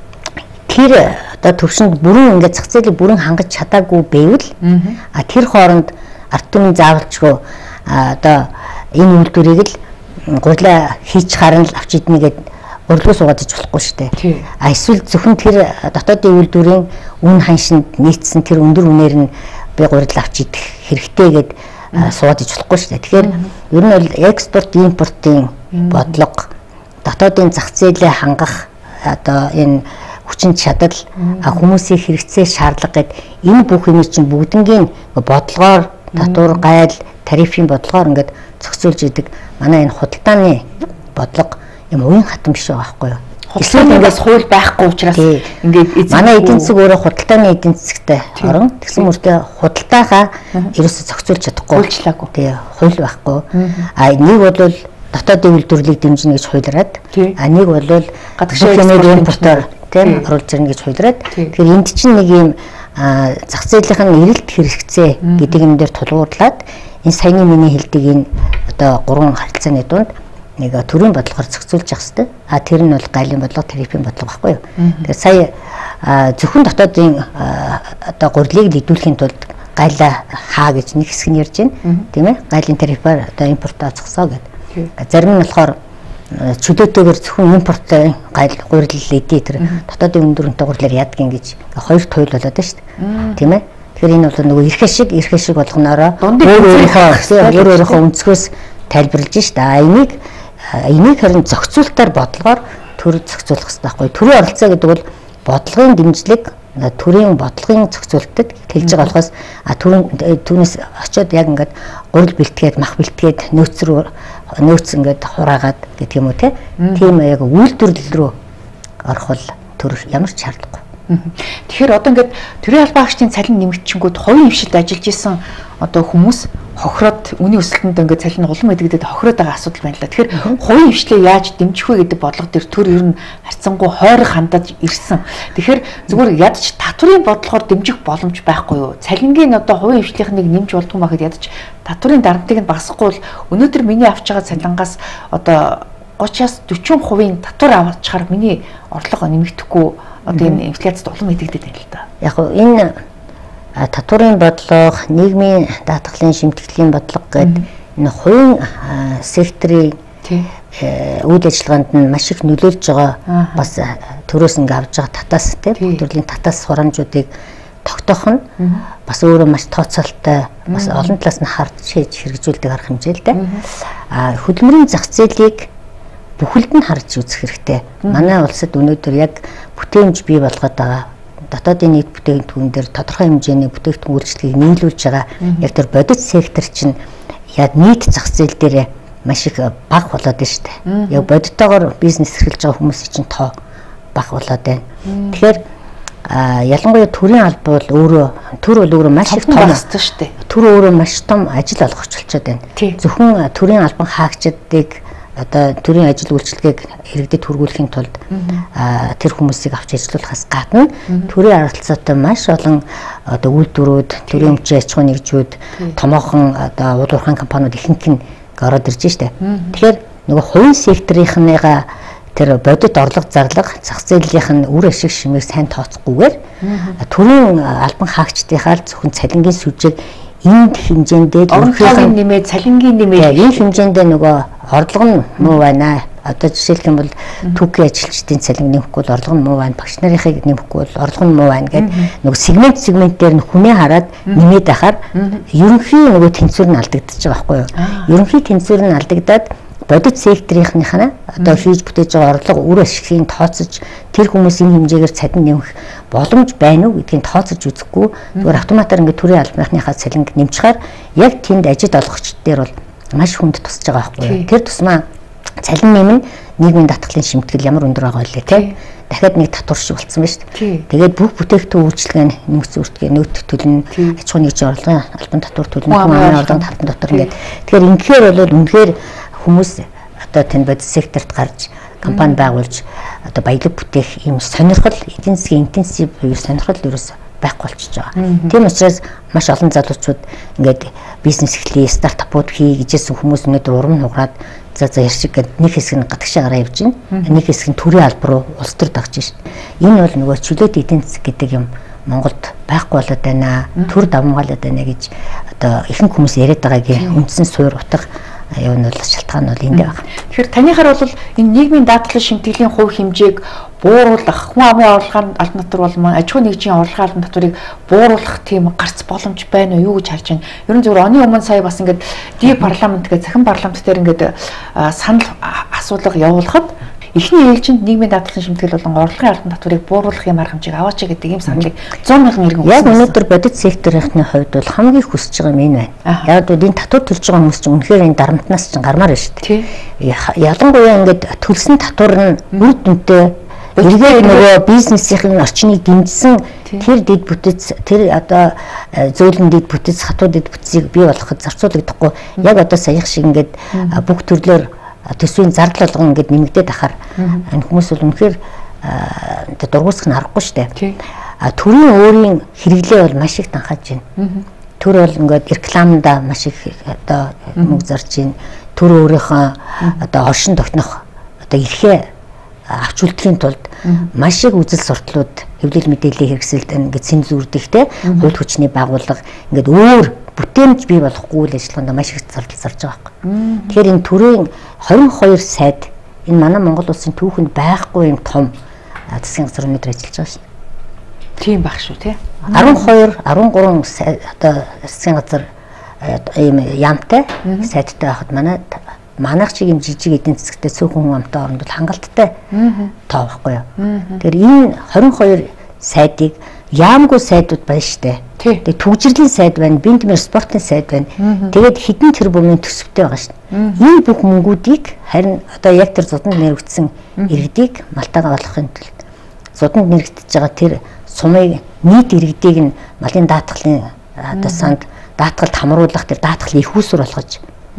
тэр одоо төвшөнд бүрэн ингээд зах зээлийг бүрэн хангаж чадаагүй байвал а тэр хооронд ард түмний заавалчгүй одоо энэ үйлдвэрийг л гурилаа хийж харна л авч иднэ гэдэг урилгуу суугаад иж болохгүй шүү дээ. А эсвэл зөвхөн тэр дотоодын үйлдвэрийн үн ханшинд нийцсэн тэр өндөр үнээр нь би гурил авч идэх хэрэгтэй гэд суугаад иж болохгүй шүү дээ. Тэгэхээр ер нь бол экспорт импортын бодлого дотоодын зах зээлээ хангах одоо энэ хүчин чадал хүмүүсийн хэрэгцээ шаардлага гэд энэ бүх юм чинь бүгднгийн бодлогоор татвар гайл тарифын бодлогоор ингээд зохицуулж идэг манай энэ худалдааны бодлого юм уян хатан биш байгаа байхгүй юу. Эсвэл ингээс хууль байхгүй учраас ингээд манай эдийн засаг өөрөө худалдааны эдийн засагтай орон тэгсэн мөртөө худалдаагаа ерөөсө зохицуулж чадахгүй. Хуулчлаагүй. Тий, хууль байхгүй. А нэг бол дотоодын үйлдвэрлэлийг дэмжинэ гэж хуулираад а нэг бол гадагшаа импортоор тийм оруулж ирнэ гэж хуулираад тэгэхээр энд чинь нэг юм зах зээлийнх нь эрэлт хэрэгцээ гэдэг юм дээр тулгуурлаад энэ саяны миний хэлдэг энэ одоо гурван харилцааны дунд нэг төрийн бодлогоор зохицуулж явах хэрэгтэй. А тэр нь бол гайлын бодлого, тарифын бодлого байхгүй юу. Тэгэхээр сая зөвхөн дотоодын одоо гурилыг лийдүүлэхийн тулд гайлаа хаа гэж нэг хэсэг нь ярьж байна. Тийм ээ. Гайлын тарифаар одоо импортоо зогсоо гэдэг. Зарим нь болохоор чөлөөтэйгээр зөвхөн импортын гайл гурил лийдээ тэр дотоодын өндөр үнэтэй гурилаар яадгийн гэж хоёр туйл болоод байна шүү дээ. Тийм ээ. Тэгэхээр энэ бол нөгөө эрхэ шиг эрхэ шиг болгоноороо өөр өөрийнхөө өөр өөрийнхөө өнцгөөс тайлбарлаж шүү дээ. А энийг энийг харин зохицуултаар бодлогоор төр зохицуулах хэрэгтэй байхгүй. Төрийн оролцоо гэдэг бол бодлогын дэмжлэг төрийн бодлогын зохицуултад хэлж байгаа болохоос а төрийн түүнээс очиод яг ингээд гурил бэлтгээд мах бэлтгээд нөөц рүү нөөц ингээд хураагаад гэдэг юм уу те. Тийм яг үйлдвэрлэл рүү орох бол төр ямар ч шаардлагагүй. Тэгэхээр одоо ингээд төрийн албан агчдын цалин нэмэгдчихэнгүүт хувийн хвшилд ажиллаж исэн одоо хүмүүс хохироод үний өсөлтөнд ингээд цалин улам эдгэдэд хохироод байгаа асуудал байна л да. Тэгэхээр хувийн хвшлээ яаж дэмжих вэ гэдэг бодлого дээр төр ер нь харьцангуй хойрог хандаж ирсэн. Тэгэхээр зүгээр ядч татврын бодлогоор дэмжих боломж байхгүй юу? Цалингийн одоо хувийн хвшлийнхнийг нэмж болдгоо махад ядч татврын дарамтыг нь багасгахгүй бол өнөөдөр миний авч байгаа цалингаас одоо гуравчаас дөрвөн хувийн татвар авчаар миний орлого нэмэгдэхгүй одоо энэ инфляцид улам эдэгдээд байна л да. Яг нь энэ татварын бодлого, нийгмийн даатгалын шимтгэлийн бодлого гэдэг энэ хувийн секторын үйл ажиллагаанд нь маш их нөлөөлж байгаа бас төрөөс ингээ авж байгаа татаас тийм төрлийн татаас хурамжуудыг тогтоох нь бас өөрөө маш тооцоолтой бас олон талаас нь харж хэрэгжүүлдэг арга хэмжээ л дээ. А хөдөлмөрийн зах зээлийг бүхэлд нь харж үзэх хэрэгтэй. Манай улсад өнөөдөр яг бүтээмж бий болгоод байгаа дотоодын нийт бүтээгдэхүүн дээр тодорхой хэмжээний бүтээгдэхүүн үйлчлэгийг нийлүүлж байгаа яг тэр бодит сектор чинь яг нийт зах зээл дээр маш их бага болоод байна шүү дээ. Яг бодитоогоор бизнес эрхэлж байгаа хүмүүсийн чинь тоо бага болоод байна. Тэгэхээр ялангуяа төрийн алба бол өөрөө төр бол өөрөө маш их том болсон шүү дээ. Төр өөрөө маш том ажил олгогч болчиход байна. Зөвхөн төрийн албан хаагчдыг одоо төрийн ажил үйлчилгээг иргэдэд хүргүүлэхийн тулд тэр хүмүүсийг авч ажиллуулахаас гадна төрийн оролцоотой маш олон одоо үйлдвэрүүд, төрийн өмчийн аж ахуйн нэгжүүд, томоохон одоо уулуурхайн компаниуд ихэнх нь ороод ирж штэ. Тэгэхээр нөгөө хувийн секторынхныгаа тэр бодит орлого зарлага зах зээлийнх нь үр ашиг шимийг сайн тооцохгүйгээр төрийн албан хаагчдынхаар зөвхөн цалингийн сүлжээг энд хэмжээндээ орлогын нэмээ, цалингийн нэмээ энэ хэмжээндээ нөгөө орлого нь муу байна. Одоо жишээлх юм бол түүхийн ажилчдын цалин нэмэхгүй бол орлого нь муу байна. Багш нарынхыг нэмэхгүй бол орлого нь муу байна гэдэг нөгөө сегмент сегментээр нь хүнээ хараад нэмээд байхаар ерөнхий нөгөө тэнцвэр нь алдагдчихж байгаа байхгүй юу? Ерөнхий тэнцвэр нь алдагдаад бодит секторынхаа одоо хийж бүтээж байгаа орлого үр ашиглыг тооцож тэр хүмүүсийн хэмжээгээр цадин нэмэх боломж байна уу гэдгийг тооцож үзэхгүй зүгээр автоматар ингээд төрийн албаныхаа цалинг нэмчихээр яг тэнд ажид олгогчд дээр бол маш хүнд тусаж байгаа байхгүй юу. Тэр тусмаа цалин нэмнэ нийгмийн даатгалын шимтгэл ямар өндөр байгаа вэ те. Дахиад нэг татвар шиг болцсон байна шүү дээ. Тэгээд бүх бүтээгдэхүүн үйлчлэгээ нэмэгц үртгээ нөөт төлнө, аж ахуйн нэгжийн орлогын албан татвар төлнө, хүмүүний орлогын тавтан дотор ингээд. Тэгэхээр ингээр бол үнэхээр хүмүүс одоо тэнд бодит секторт гарч компани байгуулж одоо баялаг бүтээх юм сонирхол эдийн засгийн интенсив буюу сонирхол ерөөс байхгүй болчихж байгаа. Тийм учраас маш олон залуучууд ингээд бизнес эхлэе, стартапууд хий гэжсэн хүмүүс өнөөдөр урам нугараад за за яршиг гэдэг нэг хэсэг нь гадагшаа гараа явж байна. Нэг хэсэг нь төрийн алба руу улс төр дагж шин. Энэ бол нөгөө чөлөөт эдийн засаг гэдэг юм Монголд байхгүй болоод байна. Төр давмгаалаад байна гэж одоо ихэнх хүмүүс яриад байгаагийн үндсэн суурь утга юу нь бол шалтгаан бол энд байна. Тэгэхээр танийхаар бол энэ нийгмийн даатгалын шимтгэлийн хувь хэмжээг бууруулах, хүн амын орлогын албан татвар болон аж ахуйн нэгжийн орлогын албан татварыг бууруулах тийм гарц боломж байна уу юу гэж харж байна. Ер нь зөвхөн оны өмнө сая бас ингээд ди парламент гэж захин парламент дээр ингээд санал асуулга явуулахад эхний ээлжинд нийгмийн даатгалын шимтгэл болон орлогын албан татварыг бууруулах юм арга хэмжээг аваач гэдэг ийм саналыг зуун мянган иргэн яг өнөөдөр бодит секторынхны хувьд бол хамгийн хүсэж байгаа юм энэ байна. Яг л энэ татвар төлж байгаа хүмүүс чинь үнэхээр энэ дарамтнаас чинь гармаар байна шүү дээ. Ялангуяа ингээд төлсөн татвар нь үр дүнтэй эргээд нөгөө бизнесийн орчныг дэмжсэн тэр дэд бүтэц тэр одоо зөөлөн дэд бүтэц хатуу дэд бүтцийг бий болгоход зарцуулагдахгүй яг одоо саяхан шиг ингээд бүх төрлөөр төсвийн зардал болгон ингээд нэмэгдээд ахаар энэ хүмүүс бол үнэхээр дургуусах нь аргагүй шүү дээ. Төрийн өөрийн хэрэглээ бол маш их данхаж байна. Төр бол ингээд рекламда маш их одоо мөнгө зарж байна. Төр өөрийнхөө одоо оршин тогтнох одоо эрхээ авч үлдэхийн тулд маш их үзэл сурталууд хэвлэл мэдээллийн хэрэгсэлд ингээд цензурдэгтэй хууль хүчний байгууллага ингээд өөр бүтээмж бий болохгүй үйл ажиллагаанд маш их зардал зарж байгаа байхгүй. Тэгэхээр энэ төрийн хорин хоёр сайд энэ манай Монгол улсын түүхэнд байхгүй юм том засгийн газар өнөдр ажиллаж байгаа шин. Тийм баг шүү тий. арван хоёр арван гурван одоо засгийн газар ийм яамтай сайдтай байхад манай манайх чиг юм жижиг эдийн засгтээ цөөхөн хүн амтай оронд бол хангалттай тоо байхгүй юу. Тэгэхээр энэ хорин хоёр сайдыг яамгүй сайдууд байна штэ. Тэгээд түгжирлийн сайд байна, бинтмэр спортын сайд байна. Тэгээд хідэн тэрбумын төсөвтэй байгаа штэ. Энэ бүх мөнгүүдийг харин одоо яг тэр зуданд нэрвэгдсэн иргэдийг малтайгаа болгохын тулд зуданд нэрвэгдэж байгаа тэр сумыг нийт иргэдийг нь малын даатгалын одоо санд даатгалд хамруулах тэр даатгалын их усүр болгож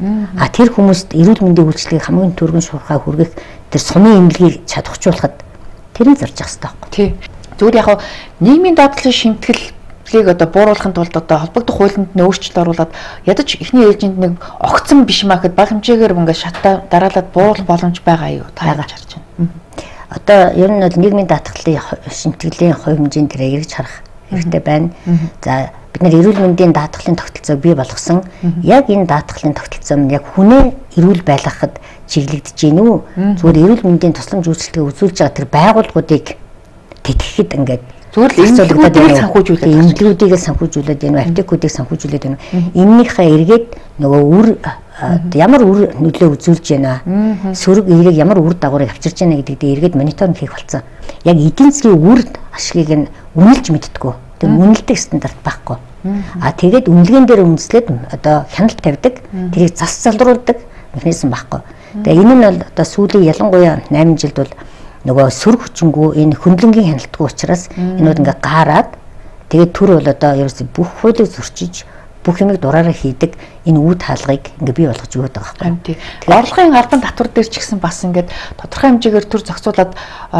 а тэр хүмүүст эрүүл мэндийн үйлчлэгийг хамгийн түргэн шуурхай хүргэх тэр сумын эмнэлгийг чадахжуулахад тэрийг зарж явах хэрэгтэй байхгүй. Тий. Зүгээр яг нийгмийн даатгалын шимтгэлийг одоо бууруулахын тулд одоо холбогдох хуулинд нь өөрчлөлт оруулаад ядаж эхний ээлжинд нэг огцон биш маа гэхэд бага хэмжээгээр ингээд шатаа дараалаад бууруулах боломж байгаа юу та яаж харж байна. Одоо ер нь бол нийгмийн даатгалын шимтгэлийн хувь хэмжээнд тэрээр ирж харах хэрэгтэй байна. За бид нар эрүүл мэндийн даатгалын тогтолцоог бий болгосон. Яг энэ даатгалын тогтолцоо нь яг хүнээ эрүүл байлгахад чиглэгдэж гин үү? Зүгээр эрүүл мэндийн тусламж үйлчилгээ үзүүлж байгаа тэр байгууллагуудыг тэтгэхэд ингээд зүгээр л эмнэлгүүдийг санхүүжүүлээд эмнэлгүүдийг санхүүжүүлээд байна, аптекуудыг санхүүжүүлээд байна. Эннийхээ эргээд нөгөө үр ямар үр нөлөө үзүүлж байна. Сөрөг эерэг ямар үр дагаврыг авчирч байна гэдэг дээр эргээд мониторинг хийх болсон. Яг эдийн засгийн үр ашигыг нь үнэлж мэддэггүй. Тэр үнэлдэг стандарт байхгүй. А тэгээд үнэлгээн дээр үндэслээд одоо хяналт тавьдаг, тэрийг зас залруулдаг механизм байхгүй. Тэгээ энэ нь бол одоо сүүлийн ялангуяа найман жилд бол нөгөө сөрөг хүчингүү энэ хөндлөнгийн хяналтгүй учраас энүүд ингээ гаарад тэгээд төр бол одоо ерөөсөй бүх хуулийг зөрчиж бүх юмыг дураараа хийдэг энэ үд хаалгыг ингээ бий болгож өгöd байгаа байхгүй. Тэгээд орлогын албан татвар дээр ч гэсэн бас ингээд тодорхой хэмжээгээр төр зохицуулаад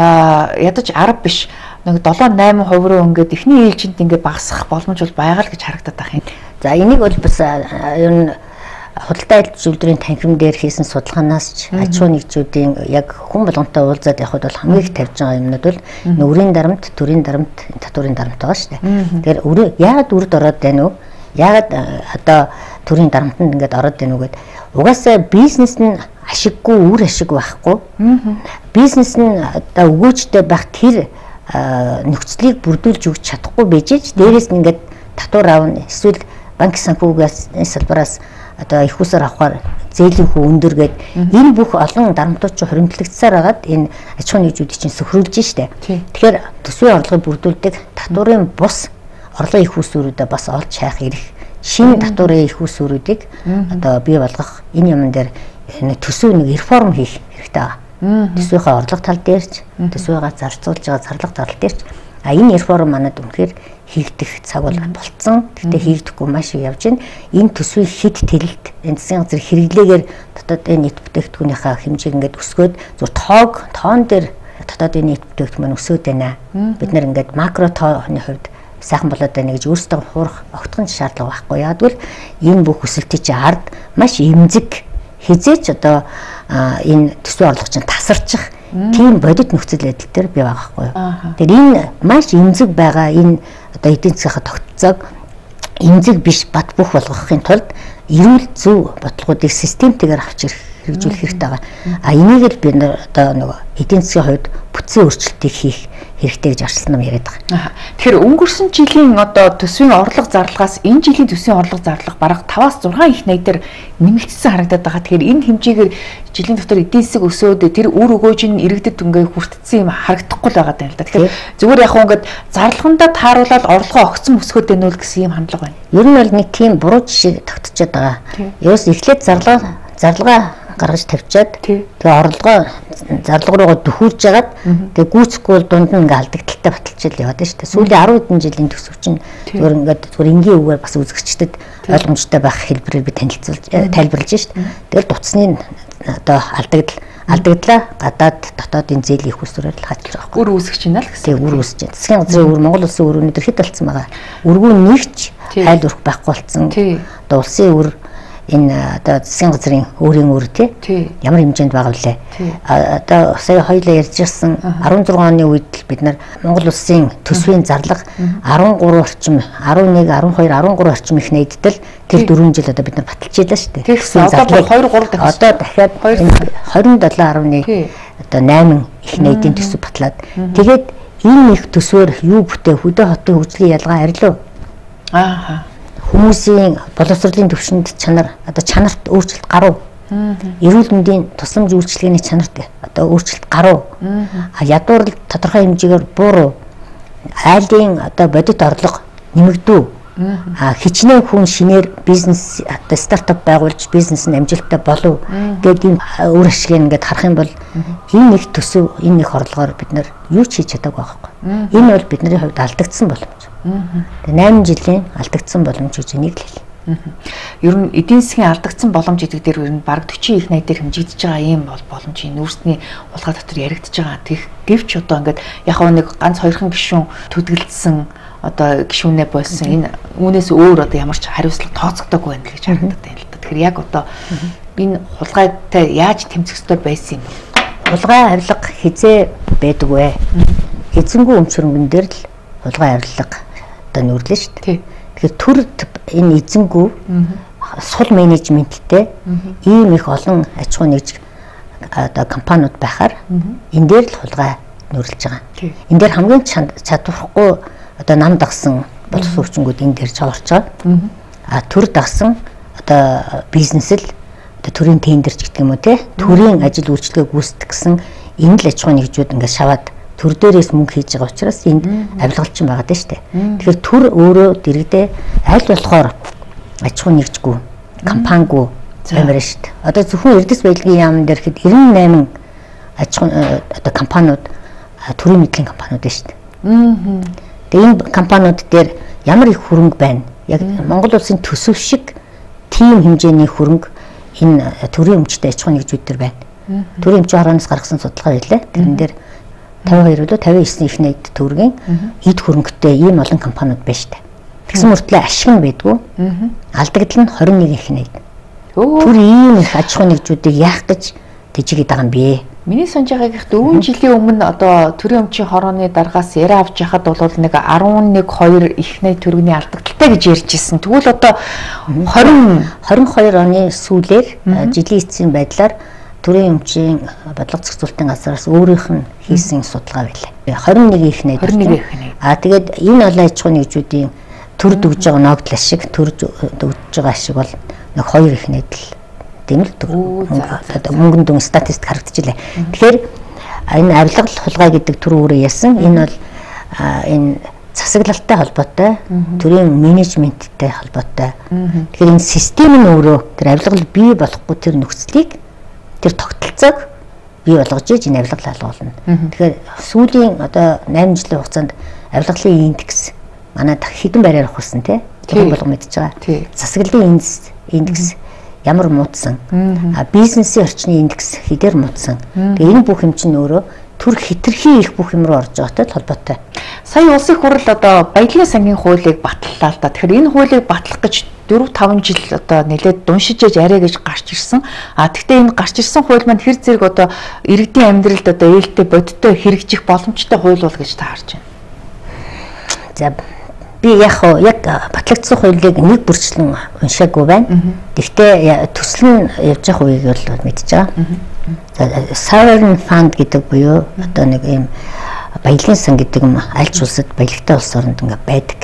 ядаж арга биш нэг долоо найман хувь руу ингээд эхний ээлжинд ингээд багасгах боломж бол байгаа л гэж харагдаад байна. За энийг бол бас ер нь худалдаа айлт зөвлөрийн танхим дээр хийсэн судалгаанаас ч аж ахуйн нэгжүүдийн яг хүн болгонтой уулзаад явхад бол хамгийн их тавьж байгаа юмнууд бол нүрийн дарамт, төрийн дарамт, татварын дарамт байгаа шүү дээ. Тэгэхээр яагаад үрд ороод байна уу? Яагаад одоо төрийн дарамтанд ингээд ороод байна уу гэд угаасаа бизнес нь ашиггүй, үр ашиг байхгүй. Бизнес нь одоо өгөөжтэй байх тэр нөхцөлийг бүрдүүлж өгч чадахгүй бежиж дээрээс нь ингээд татвар аавна эсвэл банк санхүүгээс салбараас одоо их усаар авахар зээлийн хүү өндөр гээд энэ бүх олон дарамтууд чинь хуримтлагдсаар хагаад энэ аж ахуйн нэгжүүдийг чинь сөхрүүлж штэ. Тэгэхээр төсвийн орлогыг бүрдүүлдэг татварын бус орлогын их усүрүүдээ бас олж хайх эрх шинэ татварын их усүрүүдийг одоо бий болгох энэ юм дээр төсөв нэг реформ хийх хэрэгтэй байгаа. Төсвийнхаа орлого тал дээрч төсвийгээ зарцуулж байгаа зарлага тал дээрч а энэ реформ манад үнэхээр хийгдэх цаг бол болцсон. Гэхдээ хийгдэхгүй маш их явж байна. Энэ төсвийн хэд тэрэлт энэ засгийн газрын хэрэглээгээр дотоодын нийт бүтээгдэхүүнийхээ хэмжээг ингээд өсгөөд зөв тоог тоон дээр дотоодын нийт бүтээгдэхүүн өсгөөд байна. Бид нэр ингээд макро тооны хувьд сайхан болоод байна гэж өөрсдөө хуурах огтхон шаардлага байхгүй. Яг л энэ бүх өсөлтийн чинь ард маш эмзэг хизээч одоо энэ төсвийн орлого чинь тасарчих тийм бодит нөхцөл байдал дээр бий байгаа байхгүй юу. Тэгэхээр энэ маш эмзэг байгаа энэ одоо эдийн засгийн тогтцоог эмзэг биш бат бөх болгохын тулд эрүүл зөв бодлогуудыг системтэйгээр авч ирэх хэрэгжүүлэх хэрэгтэй байгаа. А энийг л би одоо нөгөө эдийн засгийн хувьд бүтцийн өөрчлөлтийг хийх хэрэгтэй гэж арчилсан нам яриад байгаа. Тэгэхээр өнгөрсөн жилийн одоо төсвийн орлого зарлагаас энэ жилийн төсвийн орлого зарлага бараг таваас зургаан их найдаар нэмэгдсэн харагдаад байгаа. Тэгэхээр энэ хэмжээгээр жилийн дотор эдийн засаг өсөөд тэр үр өгөөж нь иргэдэд ингээ хүртсэн юм харагдахгүй л байгаа даа л да. Тэгэхээр зүгээр яг ингээд зарлагандаа тааруулаад орлогоо огцон өсгөөд байна уу гэсэн юм хандлага байна. Ер нь бол нэг тийм буруу жишээ тогтчиход байгаа. Ерөөс эхлээд зарлага зарлага гаргаж тавьчаад тэгээ орлогоо зарлага руугаа дөхүүлж ягаад тэгээ гүйцэхгүй бол дунд нь ингээ алдагдaltaй баталчил яваад байна шүү дээ. Сүүлийн арван хэдэн жилийн төсөв чинь зүгээр ингээд зүгээр энгийн үгээр бас үзэгчдэд ойлгомжтой байх хэлбэрээр би танилцуулж тайлбарлаж шүү дээ. Тэгэл дуцсны одоо алдагдал алдагдлаа гадаад дотоодын зээлийн их усрээр л хаачих байхгүй. Үр үүсгэж байна л гэсэн. Тэгээ үр үүсэж байна. Засгийн газрын үр Монгол улсын үр өнөдр хэд болцсон байгаа. Үргүү нэгч хайл өрөх байхгүй болцсон. Одоо улсын үр энэ одоо засгийн газрын өөрийн үр тий ямар хэмжээнд байгаа вүлээ. Одоо сая хоёлаа ярьж ирсэн арван зургаан оны үед бид нар Монгол улсын төсвийн зарлага арван гурван орчим арван нэг арван хоёр арван гурван орчим их найдтал тэр дөрвөн жил одоо бид нар баталж ийлаа шүү дээ. Тэгэхээр одоо хоёр гурав дахин одоо дахиад двадцать seven арван нэг одоо восемь их найдын төсөв батлаад тэгээд энэ их төсвөр юу бүтээ хөдөө хотын хөгжлийн ялгаа арилуу. Аа хүмүүсийн боловсролын төвшөнд чанар одоо чанарт өөрчлөлт гарав. Эрүүл мэндийн тусламж үйлчилгээний чанарт одоо өөрчлөлт гарав. А ядуурл тодорхой хэмжээгээр буурав. Айлын одоо бодит орлого нэмэгдэв. А хичнээн хүн шинээр бизнес одоо стартап байгуулж бизнес нь амжилттай болов. Гэдэг ийм үр ашиг ингээд харах юм бол энэ их төсөв энэ их орлогоор бид нар юу ч хийж чадаагүй байхгүй. Энэ бол бидний хувьд алдагдсан боломж. Тэгээ восемь жилийн алдагдсан боломж гэж энийг л хэл. Ер нь эдийн засгийн алдагдсан боломж гэдэг дээр ер нь бараг forty их найдаар хэмжигдэж байгаа юм бол боломжийн нүүрсний улгаа дотор яригдж байгаа. Тэгэх гэвч одоо ингээд яг нэг ганц хоёрхан гишүүн төдөлдсөн одоо гишүүнээ болсон энэ үүнээс өөр одоо ямар ч хариуцлага тооцогдоогүй байна гэж харагдаад байна л да. Тэгэхээр яг одоо энэ хулгайтай яаж тэмцэх ёстой байсан юм бэ? Хулгай авилга хизээ байдаг вэ? Эзэнгүй өмчрөнгөн дээр л хулгай авилга одоо нүүрлээ шүү дээ. Тэгэхээр төр энэ эзэнгүй сул менежменттэй ийм их олон аж ахуй нэгж одоо компаниуд байхаар энэ дээр л хулгай нүүрлэж байгаа. Энэ дээр хамгийн чадвархгүй одоо нам дагсан боловсон хүчингүүд энэ дээр цоорч байгаа. А төр дагсан одоо бизнес л одоо төрийн тендерч гэдэг юм уу те төрийн ажил үйлчлэгээ гүйцэтгэх гэсэн энэ л аж ахуй нэгжүүд ингээд шаваад төр дээрээс мөнгө хийж байгаа учраас энд авилгалчин байгаа даа штэ. Тэгэхээр төр өөрөө дэрэгдээ аль болохоор аж ахуй нэгжгүй компанигүй баймаар штэ. Одоо зөвхөн Эрдэс баялагын яамн дээр хэд ninety-eight аж ахуй одоо компаниуд төрийн мэдлийн компаниуд байна штэ. Тэгээ энэ компаниуд дээр ямар их хөрөнгө байна? Яг Монгол улсын төсөв шиг тийм хэмжээний хөрөнгө энэ төрийн өмчтэй аж ахуй нэгжүүд дээр байна. Төрийн өмчийн хорооноос гаргасан судалгаа байлаа. Тэрэн дээр fifty-two болоо fifty-nine их найд төгрөгийн эд хөрөнгөтэй ийм олон компаниуд байна штэ. Тэгсэн мөртлөө ашиг нь байдгүй. Алдагдал нь twenty-one их найд. Тэр ийм их аж ахуй нэгжүүдийг яах гэж тэжигээд байгаа юм бэ? Миний санаж байгаагийнх дөрвөн жилийн өмнө одоо төрийн өмчийн хорооны даргаас яриа авч яхад бол нэг eleven two их найд төгрөгийн алдагдaltaй гэж ярьж ирсэн. Тэгвэл одоо twenty twenty-two оны сүүлээр жилийн эцсийн байдлаар төрийн өмчийн бодлого зохицуулалтын газраас өөрийнх нь хийсэн судалгаа байлаа. twenty-one их найд. twenty-one их найд. А тэгээд энэ олон аж ахуй нэгжүүдийн төрд өгж байгаа ногдол ашиг, төрд өгж байгаа ашиг бол нэг хоёр их нэдэл дэмэлдэг. Одоо мөнгөн дүн статистик харагдчихлаа. Тэгэхээр энэ авилгал хулгай гэдэг төр өөрөө яасан. Энэ бол энэ засаглалтай холбоотой, төрийн менежменттэй холбоотой. Тэгэхээр энэ систем нь өөрөө тэр авилгал бий болохгүй тэр нөхцөлийг, тэр тогтолцоог бий болгож иж энэ авилгал алгуулна. Тэгэхээр сүүлийн одоо найман жилийн хугацаанд авилгалын индекс манай хэдэн байраар хурсан тий. Тэгвэл болго мэдж байгаа. Засаглалын индекс индекс ямар муудсан, а бизнесийн орчны индекс хэдээр муудсан. Тэгээ энэ бүх юм чинь өөрөө төр хитрхи их бүх юм руу орж байгаатай холбоотой. Сая улсын хурал одоо баялагын сангийн хуулийг батллаа л да. Тэгэхээр энэ хуулийг батлах гэж дөрөв таван жил одоо нэлээд дуншиж яж арай гэж гарч ирсэн. А тэгвэл энэ гарч ирсэн хууль маань хэр зэрэг одоо иргэдийн амьдралд одоо ээлтэй бодиттой хэрэгжих боломжтой хууль бол гэж та харж байна. За би яг яг батлагдсан хуулийг нэг бүрчлэн уншаагүй байна. Гэхдээ төсөл нь явж явах үеийг бол мэдж байгаа. Sovereign Fund гэдэг буюу одоо нэг ийм баялагын сан гэдэг юм аль ч улсад баялагтай улс оронд ингээ байдаг.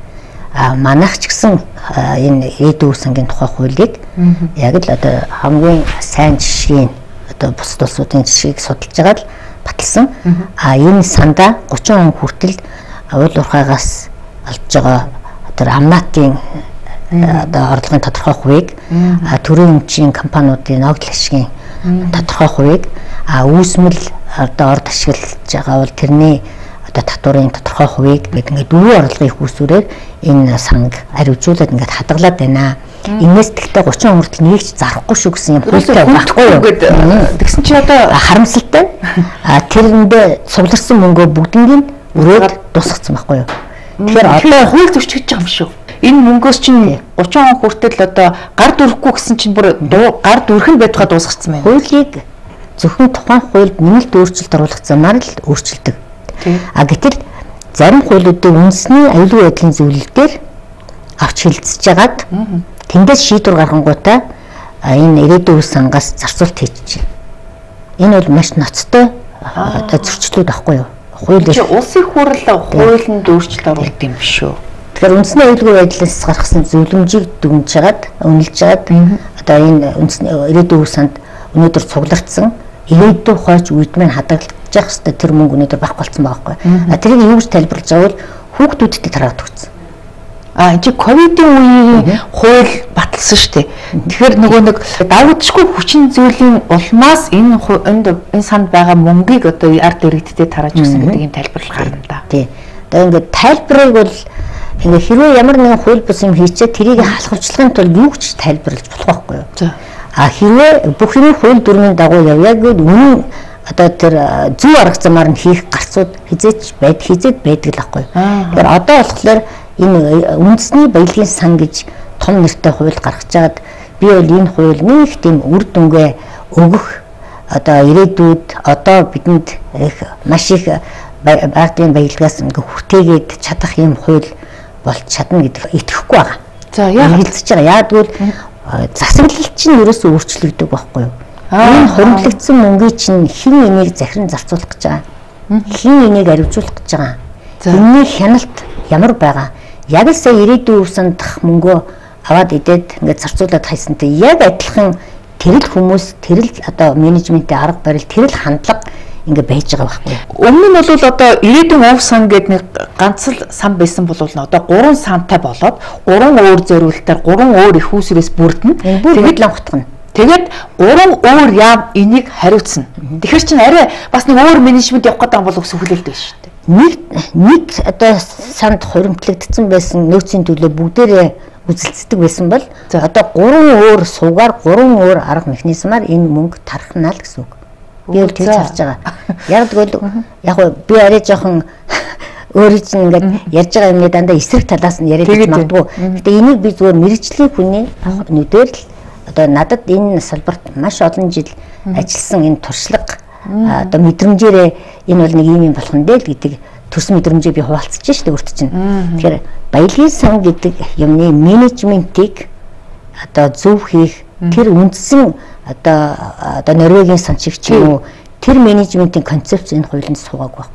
А манайх ч гэсэн энэ Эдүү сангийн тухай хуулийг яг л одоо хамгийн сайн жишгийн одоо бусад улсуудын жишгийг судалж байгаа л баталсан. А энэ сандаа гучин он хүртэл уул уурхайгаас олж байгаа одоо амнаатын одоо орлогын тодорхой хувийг төрийн өмчийн компаниудын ногдол ашигын тодорхой хувийг а үүсмэл одоо орд ашиглаж байгаа бол тэрний одоо татварын тодорхой хувийг гэдэг ингээд дөрвөн орлогын их усүрээр энэ санг аривжуулаад ингээд хадгалаад байна. Инээс тэгтээ гучин он хүртэл нэгч зарахгүй шүү гэсэн юм хуультай байхгүй юу гэдэг. Тэгсэн чи одоо харамсалтай. А тэрэндээ сувларсан мөнгөө бүгднийг өрөөд дуусгацсан байхгүй юу. Тэгэхээр одоо хууль зөрчиж байгаа юм шүү. Энэ мөнгөөс чинь гучин он хүртэл одоо гар дүрэхгүй гэсэн чинь бүр гар дүрх нь байдгаа дуусгацсан байна. Хуулийг зөвхөн тухайн хуульд нэмэлт өөрчлөлт оруулах замаар л өөрчилдөг. А гэтэл зарим хуулиудын үндэсний аюулгүй байдлын зөвлөлтөөр авч хэлэлцэж байгаад тэндээс шийдвэр гаргангуудаа энэ ирээдүйн үе сангаас зарцуулт хийж байна. Энэ бол маш ноцтой одоо зөрчлүүд байхгүй юу? Хууль улсын хурал хуулинд өөрчлөлт оруулдаг юм биш үү? Тэгэхээр үндэсний аюулгүй байдлаас гаргасан зөвлөмжийг дүгнж хагаад үнэлж хагаад одоо энэ үндэсний ирээдүйн үе санд өнөөдөр цуглардсан ирээдүйн хойч үед маань хадгалж явах хэвээр тэр мөнгө өнөөдөр багц болсон байгаа байхгүй. А тэрийг юу гэж тайлбарлаж байгаа бол хүүхдүүдэд тараад өгсөн. А энэ ковидын үеийн хууль баталсан шүү дээ. Тэгэхээр нөгөө нэг давагдшгүй хүчин зүйлийн улмаас энэ энд энэ санд байгаа мөнгийг одоо ард иргэдтэй тарааж өгсөн гэдэг юм тайлбарлал гарна да. Тий. Одоо ингээд тайлбарыг бол ингээд хэрвээ ямар нэгэн хууль бус юм хийчээ тэрийг халахвчлагын тулд юу гэж тайлбарлаж болох байхгүй юу? А хэрвээ бүх юм хууль дүрмийн дагуу явъя гэвэл үнэн одоо тэр зөв арга замаар нь хийх гарцууд хизээч байд хизээд байдаг л байхгүй юу? Тэгэхээр одоо болохоор энэ үндэсний баялагын сан гэж том нэртэй хууль гаргаж байгаад би бол энэ хууль нэг тийм үр дүнгээ өгөх одоо ирээдүйд одоо бидэнд их маш их байгалийн баялагаас ингээ хүртээгээд чадах юм хууль болж чадна гэдэг итгэхгүй байгаа. За яа хэлцэж байгаа. Яа тэгвэл засаглал чинь ерөөсөө өөрчлөгдөг байхгүй юу? Энэ хуримтлагдсан мөнгөний чинь хэн энийг захиран зарцуулах гэж байгаа? Хэн энийг аривжуулах гэж байгаа? Энэний хяналт ямар байгаа? Яг л сая ирээдүйн үе сандах мөнгөө аваад идээд ингээд зарцуулаад хайсантай яг адилхан тэрэл хүмүүс тэрэл одоо менежментийн арга барил тэрэл хандлага ингээд байж байгаа байхгүй. Өмнө нь бол одоо ирээдүйн ув сан гэдэг нэг ганц л сан байсан бол одоо гурван сантай болоод гурван өөр зориултаар гурван өөр их усрээс бүрдэн тэгээд л анхтгана. Тэгээд гурван өөр яам энийг хариуцна. Тэгэхээр чинь арай бас нэг өөр менежмент явах гэдэг бол өсөх хүлээлт байна шүү дээ. Нэг нэг одоо санд хуримтлагдсан байсан нөөцийн төлөө бүгдээрээ үзэлцдэг байсан бол одоо гурван өөр суугаар гурван өөр арга механизмаар энэ мөнгө тархна л гэсэн үг. Би бол тэр харж байгаа. Яг тэгвэл яг би арай жоохон өөрөө чинь ингээд ярьж байгаа юмны дандаа эсрэг талаас нь яриад магадгүй. Гэтэ энийг би зүгээр мэрэгжлийн хүний нүдээр л одоо надад энэ салбарт маш олон жил ажилласан энэ туршлага одоо мэдрэмжээрээ энэ бол нэг юм юм болох нь дээ л гэдэг төс мэдрэмжээ би хуваалцаж штэ өөрт чинь. Тэгэхээр баялагын сан гэдэг юмны менежментийг одоо зөв хийх тэр үндсэн одоо одоо Норвегийн сан шиг ч юм уу тэр менежментийн концепц энэ хуулинд суугаагүй байхгүй.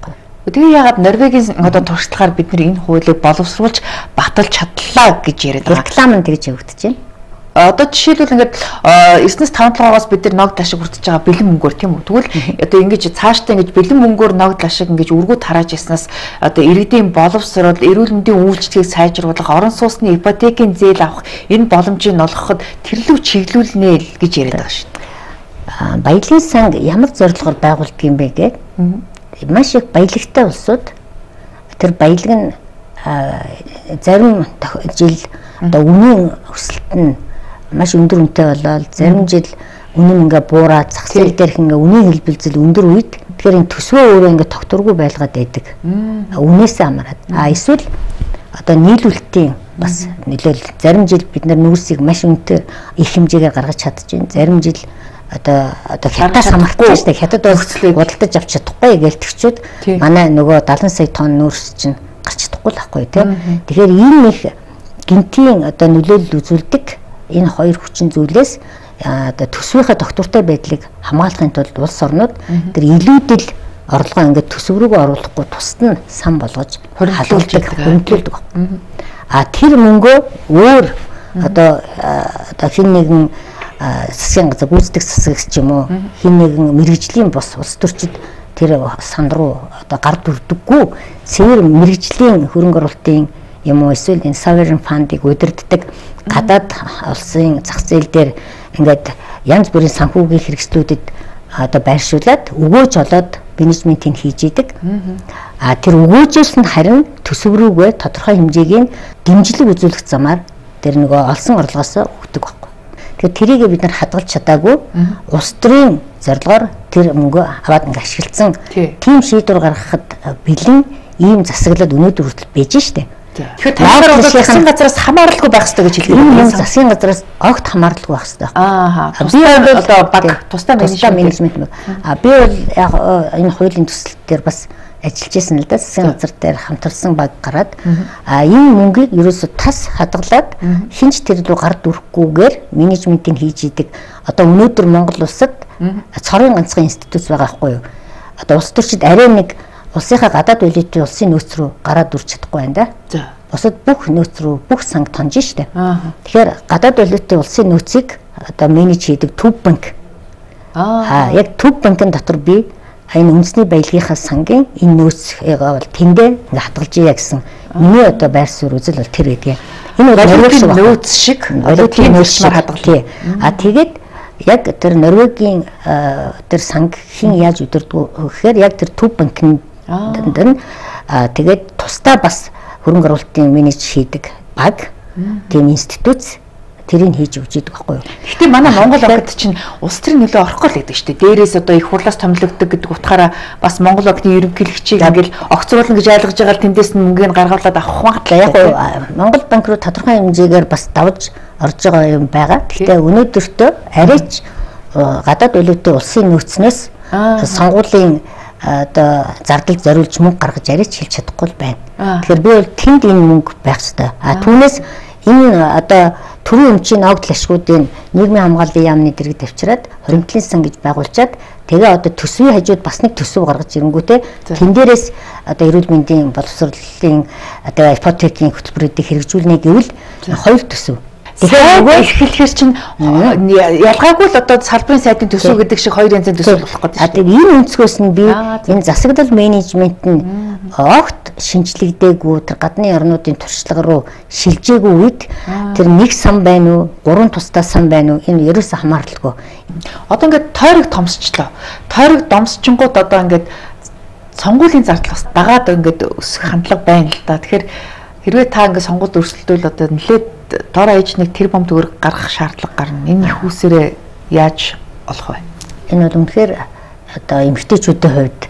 Тэгээ яагаад Норвегийн одоо туршлагаар бид нар энэ хуулийг боловсруулж баталж чадлаа гэж яриад байгаа. Реклам нь тэгж явагдаж байна. Одоо жишээлбэл ингээд эртнээс таван толгоогоос бид нар ногд ашиг хүртэж байгаа бэлэн мөнгөөр тийм үү. Тэгвэл одоо ингэж цаашдаа ингэж бэлэн мөнгөөр ногд ашиг ингэж үргүүд тарааж яснаас одоо иргэдийн боловсрол, эрүүл мэндийн үйлчлэгийг сайжруулах, орон сууцны ипотекийн зээл авах энэ боломжийг олгоход тэрлүү чиглүүлнэ л гэж яриад байгаа шүү дээ. Баялагын сан ямар зорилгоор байгуулдаг юм бэ гэхээр маш их баялагтай улсууд тэр баялаг нь зарим жил одоо үнийн өсөлт нь маш өндөр үнэтэй болоод зарим жил үнэн ингээ буураад зах зээл дээрх ингээ үнийн хэлбэлзэл өндөр үед тэгэхээр энэ төсвөө өөрөө ингээ тогтворгүй байлгаад байдаг. Үнээсээ хамаарат. А эсвэл одоо нийлүүлэлтийн бас нөлөөлөл зарим жил бид нар нүүрсийг маш үнэтэй их хэмжээгээр гаргаж чадчихээн. Зарим жил одоо одоо хятадаас хамаарахгүй шүү дээ. Хятад улслыг бодолдож авч чадахгүй гэлтгчүүд манай нөгөө дадлан сая тонн нүүрс чинь гарч чадахгүй л байхгүй тийм. Тэгэхээр ийм их гинтийн одоо нөлөөлөл үзүүлдэг энэ хоёр хүчин зүйлээс одоо төсвийнхээ доктортой байдлыг хамгаалахын тулд улс орнууд тэр илүүдэл орлогоо ингээд төсөв рүүгээ оруулахгүй тусад нь сан болгож халуулдаг, хөндлөдөг. А тэр мөнгөө өөр одоо одоо хин нэгэн засгийн газар гүйцэтгэх засагч юм уу хин нэгэн мэрэгжлийн бос улс төрчид тэр сан руу одоо гар дүрдэггүй цэвэр мэрэгжлийн хөрөнгө оруулалтын юм уу эсвэл энэ sovereign fund-ыг удирддаг гадаад улсын зах зээл дээр ингээд янз бүрийн санхүүгийн хэрэгслүүдэд одоо байршуулад өгөөж олоод менежментийг хийж идэг. А тэр өгөөжөөс нь харин төсөв рүүгээ тодорхой хэмжээгийн дэмжлэг үзүүлэх замаар тэр нөгөө олсон орлогоос өгдөг байхгүй. Тэгэхээр тэрийг бид нар хадгалж чадаагүй улс төрийн зорилгоор тэр мөнгөө аваад ингээд ашигласан тийм шийдвэр гаргахад бэлэн ийм засаглал өнөөдөр хүртэл байж штэ. Тэгэхээр танаар бол засгийн газараас хамааралгүй байх хэрэгтэй гэж хэлдэг юм байна. Засгийн газараас огт хамааралгүй байх хэрэгтэй. Аа. Би бол одоо баг тусдаа менежмент. А би бол яг энэ хуулийн төсөл дээр бас ажиллаж байсан л да. Засгийн газар дээр хамтарсан баг гараад а энэ мөнгийг ерөөсө тас хадгалаад хинч тэр рүү гар дүрхгүйгээр менежментийг хийж идэг. Одоо өнөөдөр Монгол улсад цорын ганцхан институт байгаа байхгүй юу? Одоо улс төрчид арай нэг улсынхаа гадаад валютын улсын нөөц рүү гараад дүрч чадахгүй байна да. За. Бусад бүх нөөц рүү бүх санг тонж штэ. Тэгэхээр гадаад валютын улсын нөөцийг одоо менеж хийдэг төв банк. Аа яг төв банкын дотор би энэ үндэсний баялагынхаа сангийн энэ нөөцийг бол тэндээ ингээ хадгалж ия гэсэн миний одоо байр суурь үзэл бол тэр гэдгийг. Энэ бол Норвегийн нөөц шиг одоо тийм нөөцмөр хадгалж. А тэгээд яг тэр Норвегийн тэр санг хин яаж өдөрдөг гэхээр яг тэр төв банкны дэн тэгээд тусдаа бас хөрөнгө оруулалтын менеж хийдэг баг тийм институт тэрийг хийж өгч идэг байхгүй юу. Гэхдээ манай Монгол банкд чинь улс төрийн нөлөө орохгүй л гэдэг шүү дээ. Дээрээс одоо их хурлаас томилогддог гэдэг утгаараа бас Монгол банкны ерөнхийлөгчийг ингээл огцруулна гэж ойлгож байгаа л тэндээс нь мөнгөний гаргуулад авах магадлал яг уу Монгол банк руу тодорхой хэмжээгээр бас давж орж байгаа юм байгаа. Гэхдээ өнөөдөртөө арайч гадаад валютын улсын нөөцнөөс сонгуулийн одоо зардал зориулж мөнгө гаргаж яриач хэлж чадахгүй л байна. Тэгэхээр би бол тэнд энэ мөнгө байх ёстой. А түүнээс энэ одоо төрийн өмчийн ногдол ашгуудын нийгмийн хамгааллын яамны дэргэд авчираад хоригдлын сан гэж байгуулчаад тэгээ одоо төсвийн хажууд бас нэг төсөв гаргаж ирэнгүүтээ тэн дээрээс одоо эрүүл мэндийн боловсролын одоо ипотекийн хөтөлбөрүүдийг хэрэгжүүлнэ гэвэл хоёр төсөв. Тэгэхээр нөгөө эхлэхээр чинь ялгаагүй л одоо салбарын сайдын төсөв гэдэг шиг хоёр янзын төсөв болох гэдэг. А тийм энэ өнцгөөс нь би энэ засаглал менежмент нь огт шинжлэгдээгүй тэр гадны орнуудын туршлага руу шилжээгүй үед тэр нэг сан байна уу, гурван тусдаа сан байна уу энэ ерөөсөө хамааралгүй. Одоо ингээд тойрог томсчлоо. Тойрог домсчингууд одоо ингээд сонгуулийн зардлаас дагаад ингээд өсөх хандлага байна л да. Тэгэхээр хэрвээ та ингээд сонгуульд өрсөлдөөл одоо нэлээд дор ээж нэг тэр бом төгрөг гаргах шаардлага гарна. Энэ их усээрээ яаж олох вэ? Энэ бол үнэхээр одоо эмэгтэйчүүдийн хувьд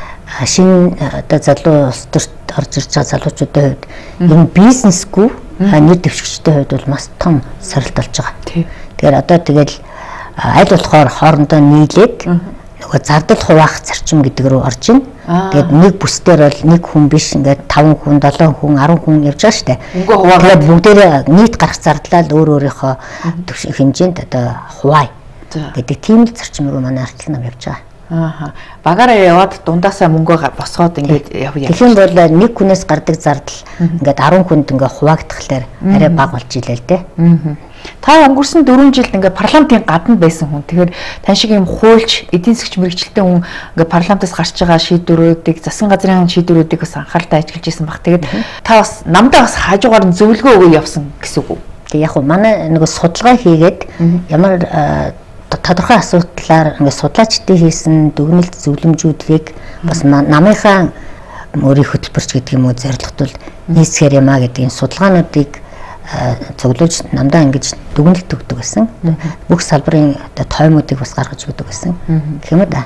шинэ одоо залуу улс төрт орж ирж байгаа залуучуудын хувьд энэ бизнесгүй нэр дэвшигчдийн хувьд бол маш том сорилт болж байгаа. Тэгэхээр одоо тэгэл аль болохоор хоорондоо нийлээд нөгөө зардал хуваах зарчим гэдэг рүү орж ийн. Тэгээд нэг бүс дээр бол нэг хүн биш ингээд таван хүн, долоон хүн, арван хүн явж байгаа штэ. Тэгээд бүгдээрээ нийт гарах зардлаа л өөр өөрийнхөө хэмжээнд одоо хуваая гэдэг тийм л зарчим руу манай ардтал нам явж байгаа. Аа. Багаараа яваад дундаасаа мөнгөө босгоод ингээд явъя. Тэгхийн бол нэг хүнээс гардаг зардал ингээд арван хүнд ингээд хуваагдахлаар арай бага болж илээ л дээ. Аа. Та өнгөрсөн дөрвөн жилд ингээд парламентын гадна байсан хүн. Тэгэхээр тань шиг юм хуульч, эдийн засгч мэрэгчлээ хүн ингээд парламентаас гарч байгаа шийдвэрүүдийг, засгийн газрын шийдвэрүүдийг бас анхааралтай ажиглаж исэн баг. Тэгээд та бас намдаа бас хажуугаар нь зөвлөгөө өгөө явсан гэсэн үг үү? Тэг яг уу манай нэг судалгаа хийгээд ямар тодорхой асуудлаар ингээд судлаачдын хийсэн дүгнэлт зөвлөмжүүдийг бас намынхаа өөрийн хөтөлбөрч гэдэг юм уу зорилготвол нийсгэр юмаа гэдэг энэ судалгаануудыг цуглуулж намдаа ингэж дүгнэлт өгдөг гэсэн. Бүх салбарын тоймуудыг бас гаргаж өгдөг гэсэн. Гэх юм да.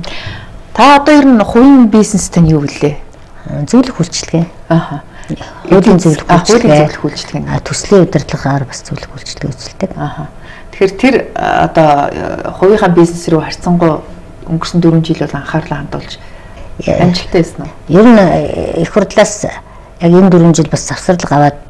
Та одоо ер нь хувийн бизнес тань юу гэлээ? Зөвлөх үйлчилгээ. Аа. Хуулийн зөвлөх үйлчилгээ. үйлчилгээ. Төслийн удирдлагаар бас зөвлөх үйлчилгээ үзүүлдэг. Аа. Тэгэхээр тэр одоо хувийнхаа бизнес рүү харьцангуй өнгөрсөн дөрвөн жил бол анхаарлаа хандуулж амжилттай байсан уу? Ер нь их хурлаас яг энэ дөрвөн жил бас завсарлага аваад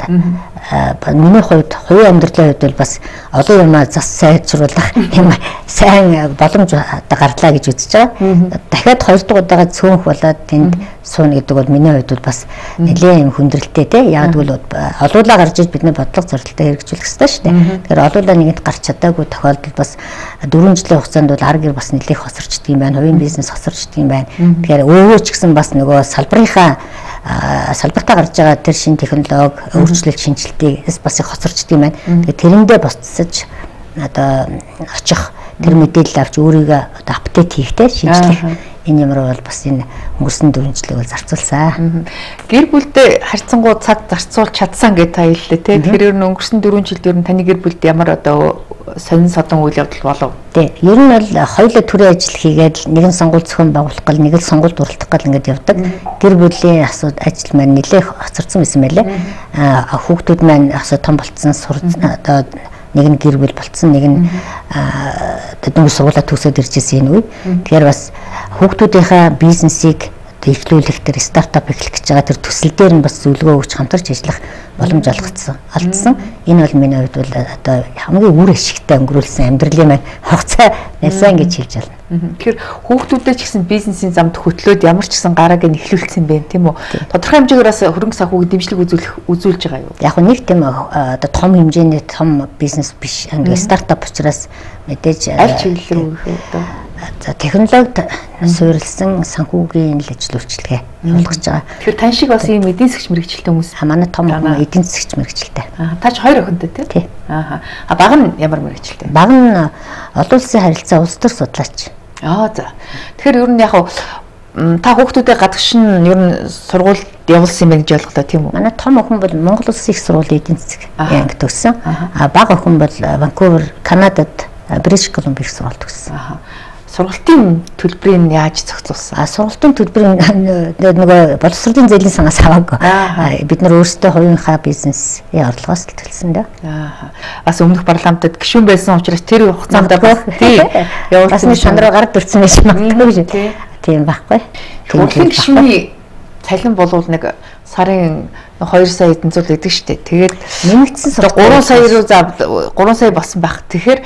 миний хувьд хувийн амьдралын хувьд бол бас олон юмаа зас сайжруулах юм сайн боломж гарлаа гэж үзэж байгаа. Дахиад хоёр дахь удаага цөөнх болоод тэнд сууна гэдэг бол миний хувьд бол бас нэлээд юм хүндрэлтэй те. Яг бол олуулаа гарч иж бидний бодлого зорилттой хэрэгжүүлэх хэрэгтэй шүү дээ. Тэгэхээр олуулаа нэгэнт гарч чадаагүй тохиолдолд бас дөрвөн жилийн хугацаанд бол ар гэр бас нэлээд хосорчдөг юм байна. Хувийн бизнес хосорчдөг юм байна. Тэгэхээр өвөө ч гэсэн бас нөгөө салбарынхаа салбартаа гарч байгаа тэр шинэ технологи, өөрчлөлт шинжилтээс бас их хоцорчдөг юм байна. Тэгээд тэрэндээ босцож одоо очих тэр мэдээлэл авч өөрийгөө одоо апдейт хийхтэй шинжлэх энэ юмруу бол бас энэ өнгөрсөн дөрвөн жилийг бол зарцуулсан. Гэр бүлдээ харьцангуй цаг зарцуулж чадсан гэж та хэллээ те. Тэгэхээр ер нь өнгөрсөн дөрвөн жилд ер нь таны гэр бүлд ямар одоо сонин содон үйл явдал болов? Тий. Ер нь бол хоёулаа төрийн ажил хийгээд нэг нь сонгуульд зохион байгуулах гал нэг нь сонгуульд уралдах гал ингээд явдаг. Гэр бүлийн асууд ажил маань нэлээд хоцорсон байсан байлээ. Аа хүүхдүүд маань асуу том болцсон сурц одоо нэг нь гэр бүл болцсон, нэг нь тэдний сургуулаа төгсөөд ирж ирсэн энэ үе. Тэгэхээр бас хүүхдүүдийнхээ бизнесийг эхлүүлэх тэр стартап эхлэх гэж байгаа тэр төсөл дээр нь бас зөвлөгөө өгч хамтарч ажиллах боломж олгогдсон. Алдсан. Энэ бол миний хувьд бол одоо хамгийн үр ашигтай өнгөрүүлсэн амьдралын маань хугацаа нэлсэн гэж хэлж байна. Тэгэхээр хүүхдүүдээ ч гэсэн бизнесийн замд хөтлөөд ямар ч гэсэн гарааг нь эхлүүлсэн юм байна тийм үү? Тодорхой хэмжээгээр бас хөрөнгө санхүүгийн дэмжлэг үзүүлэх үзүүлж байгаа юу? Яг нэг тийм одоо том хэмжээний том бизнес биш. Ингээ стартап учраас мэдээж аль чиглэл рүү одоо за технологид суурилсан санхүүгийн ажил үйлчилгээ явуулж байгаа. Тэгэхээр тань шиг бас ийм эдийн засгч мэрэгчлээ хүмүүс. Манай том хүн эдийн засгч мэрэгчлээ. Аа та ч хоёр охинтой тий? Аа. А баг нь ямар мэрэгчлээ? Баг нь олон улсын харилцаа улс төр судлаач. Аа за. Тэгэхээр ер нь яг та хүүхдүүдээ гадагшин ер нь сургуульд явуулсан юм байна гэж ойлголоо тийм үү? Манай том охин бол Монгол Улсын их сургуулийн эдийн засаг анги төгссөн. А бага охин бол Ванкувер, Канадад Бритиш Колумбia их сургууль төгссөн. Аа. Сургалтын төлбөрийг яаж зохицуулсан? А сургалтын төлбөрийн нөгөө боловсролын зээлийн сангаас аваагүй. Бид нар өөрсдөө хувийнхаа бизнесийн орлогоос л төлсөн дээ. Аа. Бас өмнөх парламентод гишүүн байсан учраас тэр хугацаанд бас тий явуулсан шандраа гард төрсэн байж магадгүй шүү. Тийм байхгүй. Урлагийн гишүүний цалин болвол нэг сарын хоёр сая эдэн зуул гэдэг шүү дээ. Тэгээд нэмэгдсэн гурван сая руу за гурван сая болсон байх. Тэгэхээр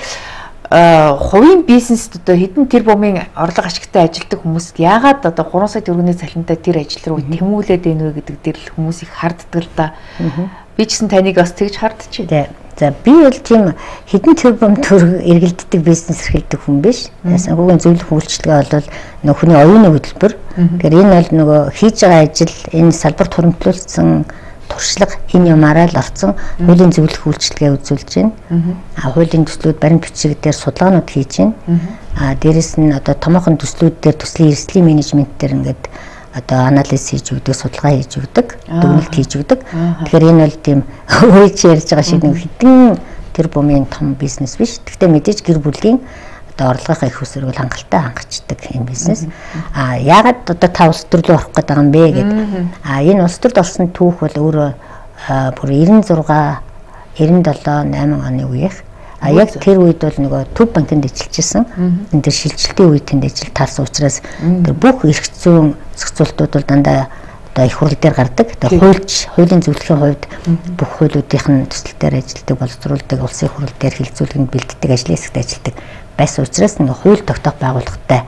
хувийн бизнест одоо хэдэн тэрбумын орлого ашигтай ажилладаг хүмүүст яагаад одоо гурван сая төгрөгийн цалинтай тэр ажил руу тэмүүлээд байна вэ гэдэг дээр л хүмүүс их харддаг л да. Би ч гэсэн таныг бас тэгж хардчихэ. За би бол тийм хэдэн тэрбум төгрөг эргэлддэг бизнес эрхэлдэг хүн биш. Санхүүгийн зөвлөх үйлчилгээ бол нөгөө хүний оюуны хөтөлбөр. Тэгэхээр энэ бол нөгөө хийж байгаа ажил энэ салбарт хуримтлуулсан туршлага энэ юмараа л орцсон хуулийн зөвлөх үйлчилгээ үзүүлж байна. А хуулийн төслүүд баримт бичиг дээр судалгаанууд хийж байна. А дээрэс нь одоо томоохон төслүүд дээр төслийн эрсдлийн менежмент дээр ингээд одоо анализ хийж өгдөг, судалгаа хийж өгдөг, дүгнэлт хийж өгдөг. Тэгэхээр энэ бол тийм өөрөж ярьж байгаа шиг нэг хэдэн тэрбумын том бизнес биш. Гэхдээ мэдээж гэр бүлийн одоо орлогынхаа их усрыг хангалттай хангацдаг юм бизнес. А яагаад одоо та улс төрлөө орох гэдэг юм бэ гэдэг. А энэ улс төрд орсон түүх бол өөрөө бүр девяносто шесть, девяносто семь, восемь оны үеих. А яг тэр үед бол нөгөө төв банкнд ажиллажсэн. Энд дээр шилжилтийн үед тэнд ажил таарсан учраас тэр бүх эрх зүйн зохицуултууд бол дандаа одоо их хурл дээр гардаг. Тэгээ хуульч, хуулийн зөвлөхийн хувьд бүх хуулиудын төсөл дээр ажилладаг, боловсруулдаг, улсын хурл дээр хилцүүлгэнд бэлддэг, ажлын хэсэгт ажилладаг байсан учраас нэг хууль тогтоох байгууллагатай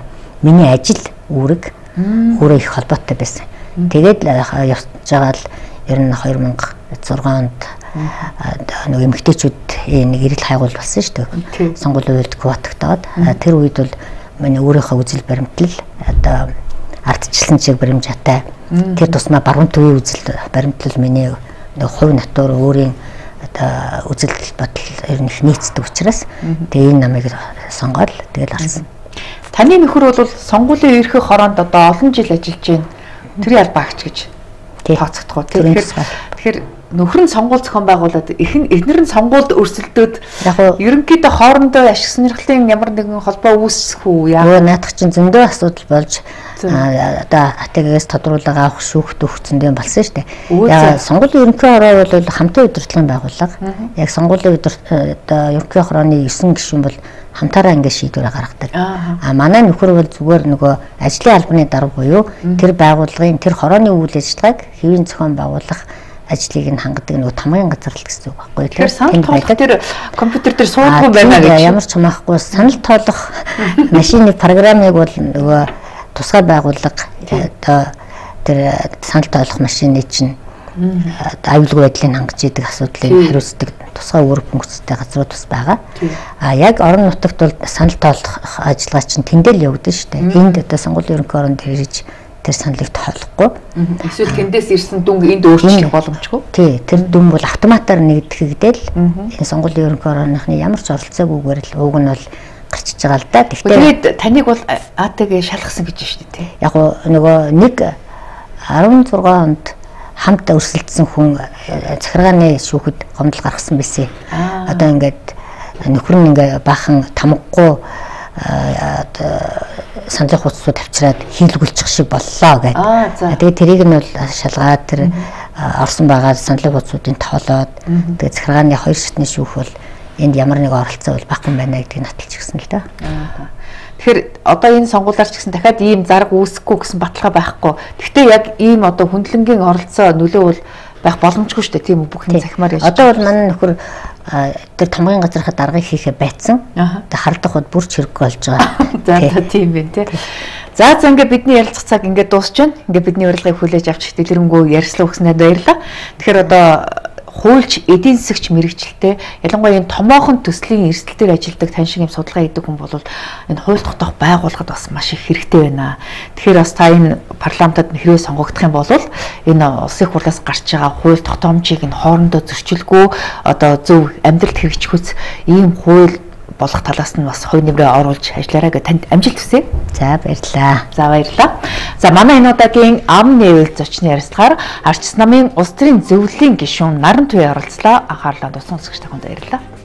миний ажил үүрэг өөрөө их холбоотой байсан. Тэгээд явж байгаа л ер нь хоёр мянга зургаан онд нэг эмэгтэйчүүд нэг ирэл хайгуул болсон шүү дээ. Сонгуулийн үед квотогдоод тэр үед бол миний өөрийнхөө үзэл баримтлал одоо ардчлалын чиг баримжаатай тэр тусмаа баруун төвийн үзэл баримтлал миний нэг хувь натур өөрийн одоо үзэл бодол ер нь их нийцдэг учраас тэгээ энэ намайг сонгоод тэгэл орсон. Таны нөхөр бол сонгуулийн ерхий хороонд одоо олон жил ажиллаж байна. Тэр ялбаагч гэж тооцогдох уу. Тэгэхээр нөхөр нь сонгуул зохион байгуулад эхэн эднэр нь сонгуульд өрсөлдөөд яг нь ерөнхийдөө хоорондоо ашиг сонирхлын ямар нэгэн холбоо үүсэх үү яа. Өө наадах чинь зөндөө асуудал болж одоо хатагаас тодруулга авах шүүхт өгцөндөө болсон шүү дээ. Яг сонгуулийн ерөнхий хороо бол хамтын удирдлагын байгууллага. Яг сонгуулийн одоо ерөнхий хорооны есөн гишүүн бол хамтаараа ингэ шийдвэр гаргадаг. А манай нөхөр бол зүгээр нөгөө ажлын албаны дарга буюу тэр байгууллагын тэр хорооны үйл ажиллагааг хэвийн зохион байгуулах ажлыг нь хангадаг нөгөө тамгын газар л гэсэн үг байхгүй тийм. Тэр санал тоолох тэр компьютер дээр суудгүй байна гэж. Ямар ч хамаахгүй санал тоолох машины программыг бол нөгөө тусгай байгууллага одоо тэр санал тоолох машины чинь аюулгүй байдлыг хангаж идэг асуудлыг хариуцдаг тусгай үүрэг функцтэй газрууд бас байгаа. А яг орон нутагт бол санал тоолох ажиллагаа чинь тэндэл явагдаж штэ. Энд одоо сонгуулийн ерөнхий хороонд ирж тэр саналыг тоолохгүй. Эсвэл тэндээс ирсэн дүнг энд өөрчлөх боломжгүй. Тий, тэр дүн бол автоматар нэгтгэгдэл энэ сонгуулийн ерөнхий хорооныхны ямар ч оролцоогүйгээр л уг нь бол гарчиж байгаа л да. Тэгэхдээ таныг бол АТГ шалгасан гэж байна шүү дээ. Яг нөгөө нэг арван зургаан онд хамт өрсөлдсөн хүн захиргааны шүүхэд гомдол гаргасан байсан. Одоо ингээд нөхөр нь ингээ баахан тамгагүй саналын хуцсууд авчираад хийлгүүлчих шиг боллоо гэдэг. Тэгээд тэрийг нь бол шалгаад тэр орсон байгаа саналын хуцсуудын тоолоод тэгээд захиргааны хоёр шатны шүүх бол энд ямар нэг оролцоо бол баггүй байна гэдгийг наталж гисэн л да. Тэгэхээр одоо энэ сонгуулиар ч гэсэн дахиад ийм зарга үүсэхгүй гэсэн баталгаа байхгүй. Гэхдээ яг ийм одоо хүндлэнгийн оролцоо нөлөө бол байх боломжгүй шүү дээ. Тийм үү бүх юм захимаар яаж. Одоо бол манай нөхөр тэр тамгын газрынхаа даргаыг хийхээ байцсан. Тэг хардах бод бүр ч хэрэггүй болж байгаа. За тийм байна тий. За за ингээ бидний ярилцах цаг ингээ дуусч байна. Ингээ бидний урилгыг хүлээж авч дэлгэрэнгүй ярьслаа өгснээр баярлалаа. Тэгэхээр одоо хуульч, эдийн засагч мэрэгчлээ ялангуяа энэ томоохон төслийн эрсдэл дээр ажилладаг тань шиг юм судалгаа хийдэг хүн бол энэ хууль тогтоох байгууллагад бас маш их хэрэгтэй байна. Тэгэхээр бас та энэ парламентод хэрвээ сонгогдох юм бол энэ улсын хурлаас гарч байгаа хууль тогтоомжийг энэ хоорондоо зөрчилгүй одоо зөв амьдралд хэрэгжихүүц ийм хууль болох талаас нь бас хувь нэмрээ оруулж ажиллаарай гэж танд амжилт хүсье. За баярлалаа. За баярлалаа. За манай энэ удаагийн ам нээвэл зочны ярилцлагаар Арчс намын улс төрийн зөвлөлийн гишүүн Наран Туяа оролцлоо. Анхаарлаа тусан сонсогч таханд баярлалаа.